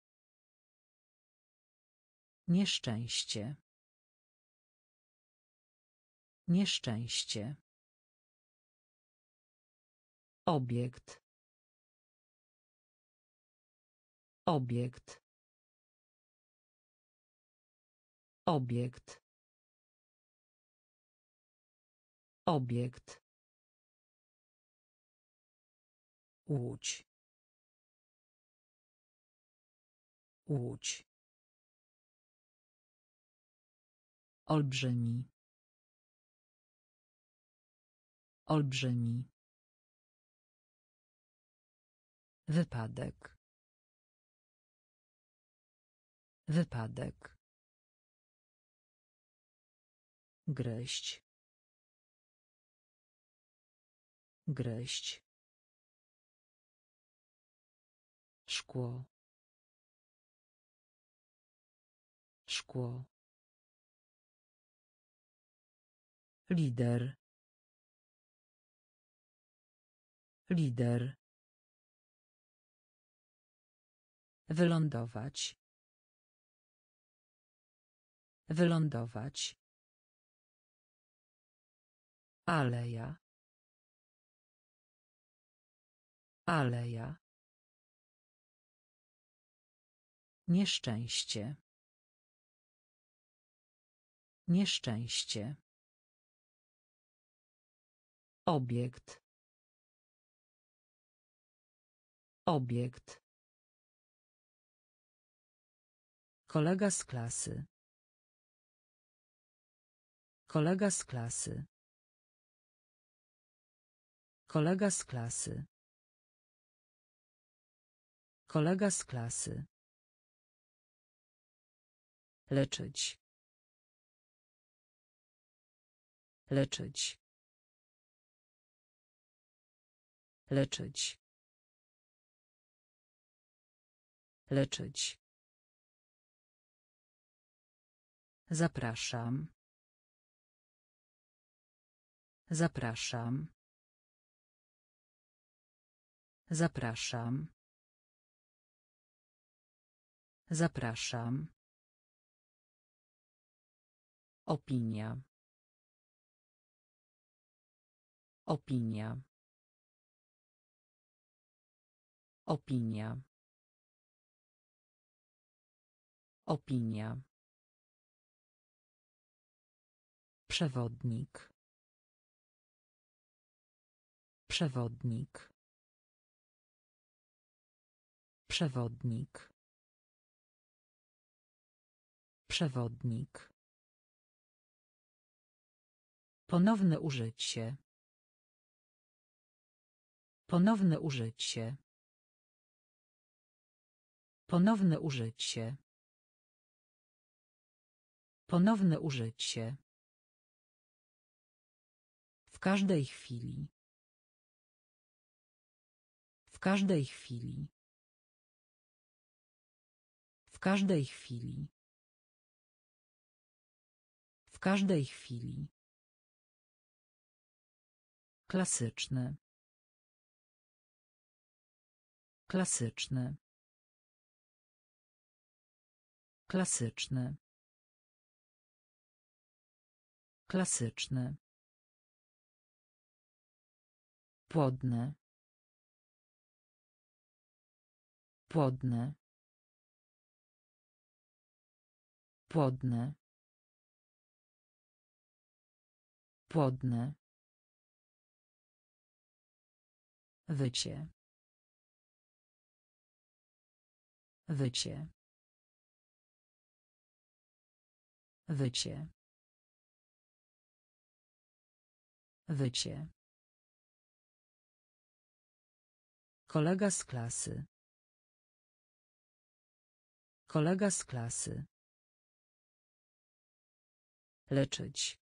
Nieszczęście. Nieszczęście. Obiekt. Obiekt. Obiekt. Obiekt. Łódź. Łódź. Olbrzymi. Olbrzymi. Wypadek. Wypadek. Gryźć. Gryźć. Szkło. Szkło. Lider. Lider. Wylądować. Wylądować. Aleja. Aleja. Nieszczęście. Nieszczęście. Obiekt. Obiekt. Kolega z klasy. Kolega z klasy. Kolega z klasy. Kolega z klasy. Leczyć. Leczyć. Leczyć. Leczyć. Zapraszam. Zapraszam. Zapraszam. Zapraszam. Opinia. Opinia. Opinia. Opinia. Przewodnik. Przewodnik. Przewodnik. Przewodnik. Ponowne użycie. Ponowne użycie. Ponowne użycie. Ponowne użycie. W każdej chwili. W każdej chwili. W każdej chwili. W każdej chwili. Klasyczny. Klasyczny. Klasyczny. Klasyczny. Płodny. Płodny. Płodny. Płodny. Wycie. Wycie. Wycie. Wycie. Kolega z klasy. Kolega z klasy. Leczyć.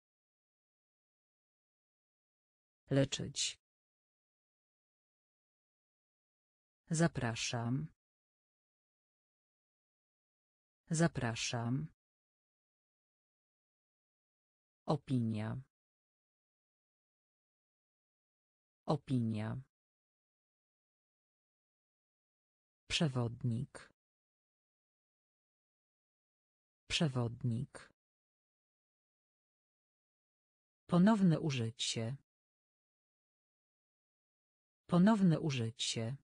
Leczyć. Zapraszam. Zapraszam. Opinia. Opinia. Przewodnik. Przewodnik. Ponowne użycie. Ponowne użycie.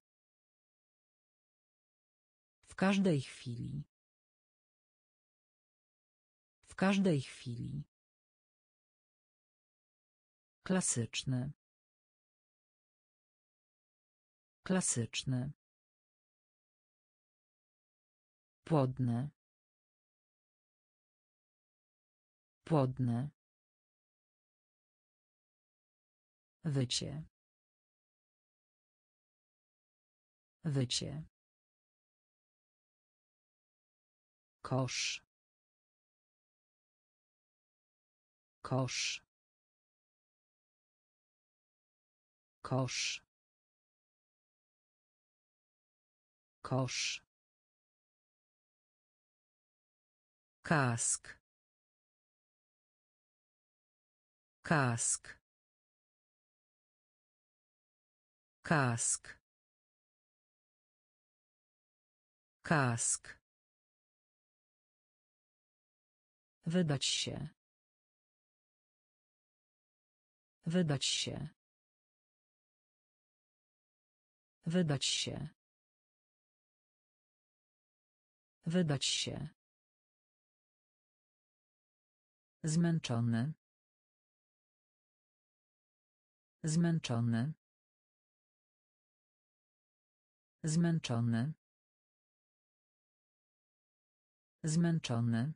W każdej chwili. W każdej chwili. Klasyczny. Klasyczny. Płodny. Płodny. Wycie. Wycie. Kosz. Kosz. Kosz. Kosz. Kask. Kask. Kask. Kask. Wydać się. Wydać się. Wydać się. Wydać się. Zmęczony. Zmęczony. Zmęczony. Zmęczony.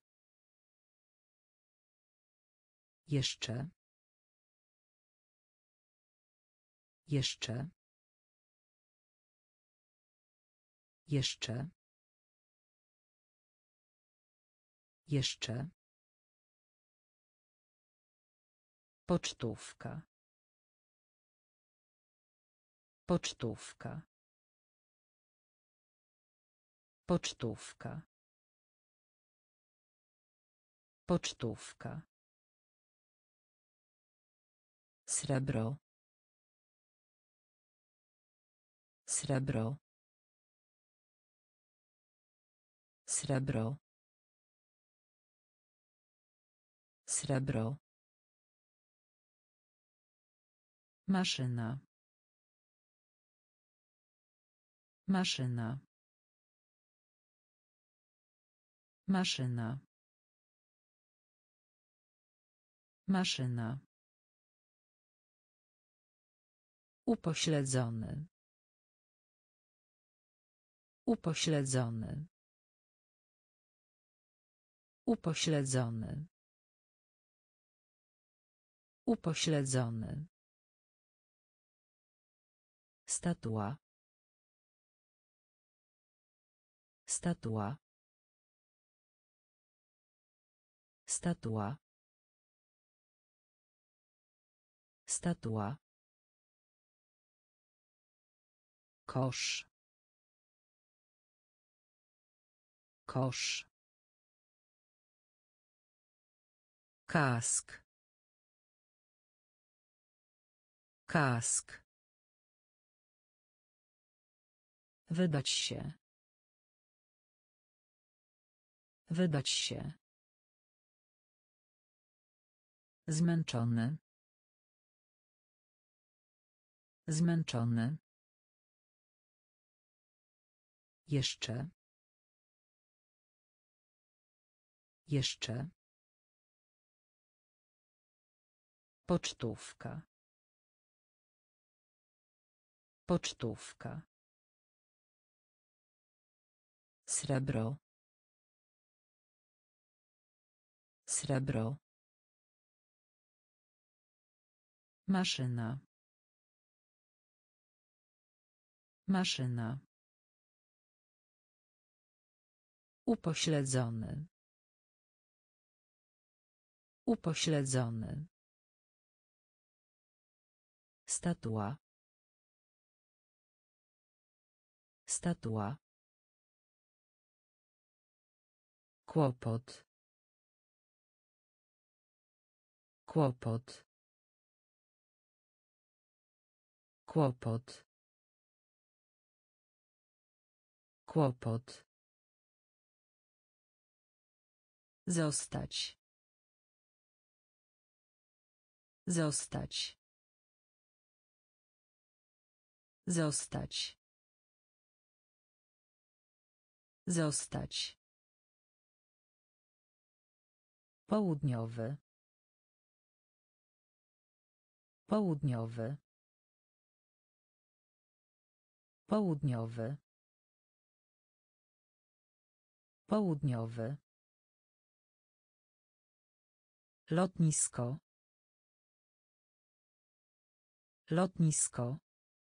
Jeszcze. Jeszcze. Jeszcze. Jeszcze. Pocztówka. Pocztówka. Pocztówka. Pocztówka. Srebro. Srebro. Srebro. Srebro. Maszyna. Maszyna. Maszyna. Maszyna. Upośledzony. Upośledzony. Upośledzony. Upośledzony. Statua. Statua. Statua. Statua. Kosz. Kosz. Kask. Kask. Wydać się. Wydać się. Zmęczony. Zmęczony. Jeszcze. Jeszcze. Pocztówka. Pocztówka. Srebro. Srebro. Maszyna. Maszyna. Upośledzony. Upośledzony. Statua. Statua. Kłopot. Kłopot. Kłopot. Kłopot. Zostać. Zostać. Zostać. Zostać. Południowy. Południowy. Południowy. Południowy. Lotnisko. Lotnisko.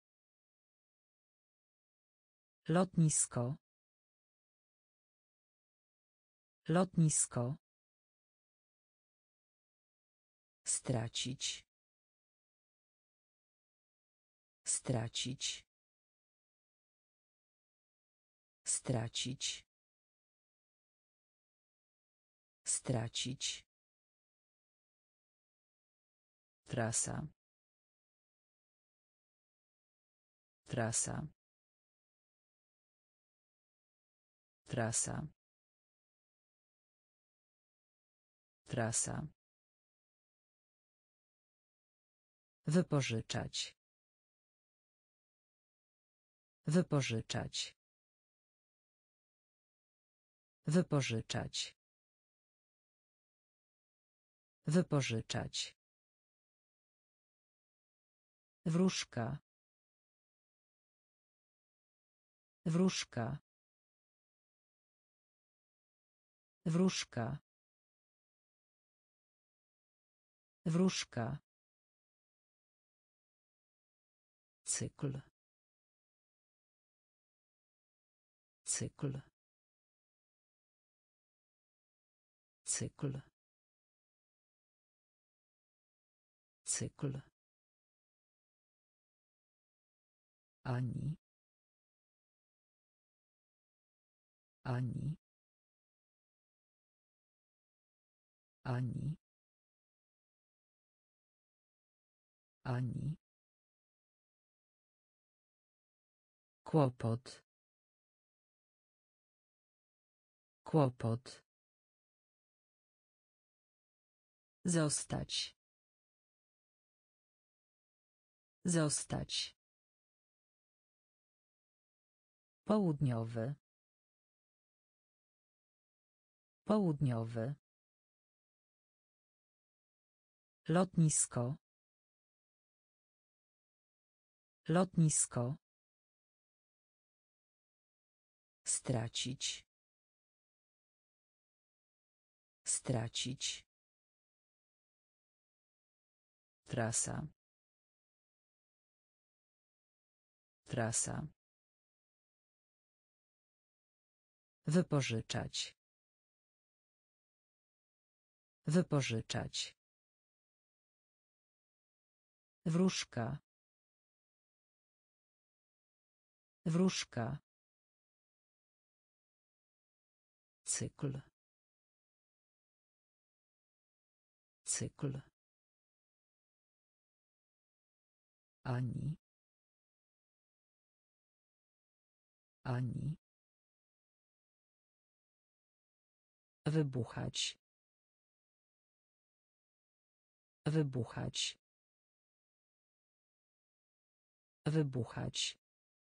Lotnisko. Lotnisko. Stracić. Stracić. Stracić. Stracić. Trasa. Trasa. Trasa. Trasa. Wypożyczać. Wypożyczać. Wypożyczać. Wypożyczać. Wróżka. Wróżka. Wróżka. Wróżka. Cykl. Cykl. Cykl. Cykl. Ani. Ani. Ani. Ani. Kłopot. Kłopot. Zostać. Zostać. Południowy. Południowy. Lotnisko. Lotnisko. Stracić. Stracić. Trasa. Trasa. Wypożyczać. Wypożyczać. Wróżka. Wróżka. Cykl. Cykl. Ani. Ani. Wybuchać. Wybuchać. Wybuchać.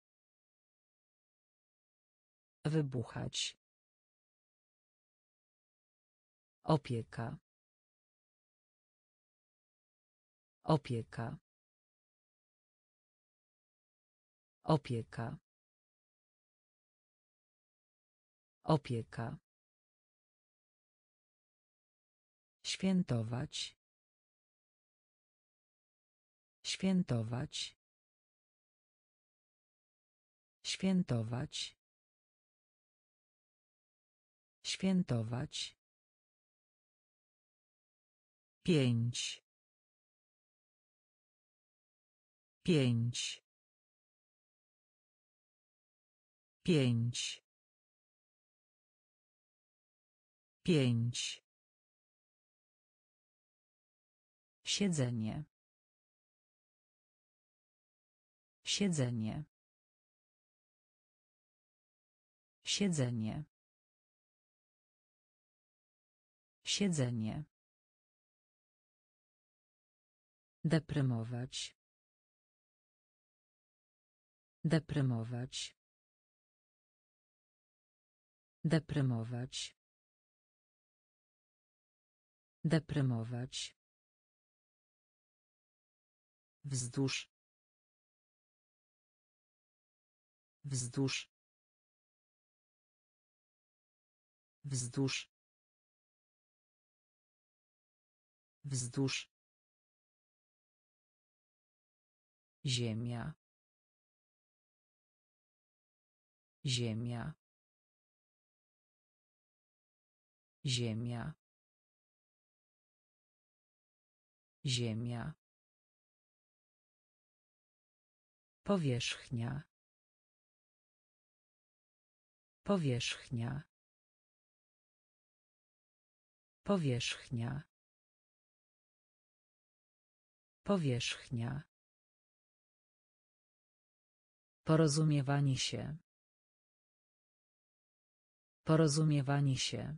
Wybuchać. Opieka. Opieka. Opieka. Opieka. Świętować. Świętować. Świętować. Świętować. Pięć. Pięć. Pięć. Pięć. Siedzenie. Siedzenie. Siedzenie. Siedzenie. Deprymować. Deprymować. Deprymować. Deprymować. Wzdłuż. Wzdłuż. Wzdłuż. Wzdłuż. Ziemia. Ziemia. Ziemia. Ziemia. Powierzchnia. Powierzchnia. Powierzchnia. Powierzchnia. Porozumiewanie się. Porozumiewanie się.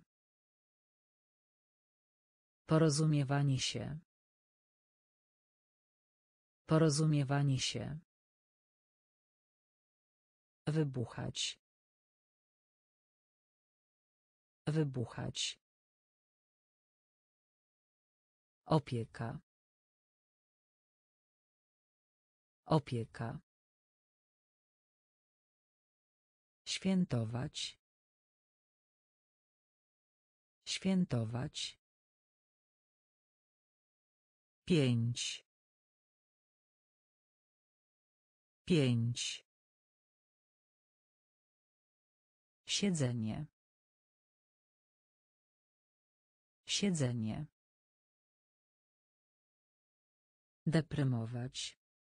Porozumiewanie się. Porozumiewanie się. Wybuchać. Wybuchać. Opieka. Opieka. Świętować. Świętować. Pięć. Pięć. Siedzenie. Siedzenie. Deprymować.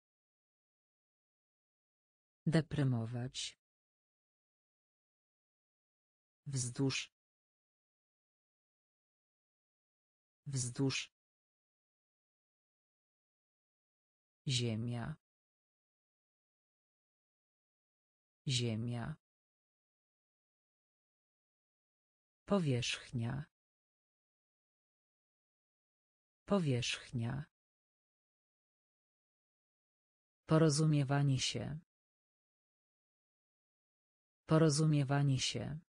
Deprymować. Wzdłuż. Wzdłuż. Ziemia. Ziemia. Powierzchnia. Powierzchnia. Porozumiewanie się. Porozumiewanie się.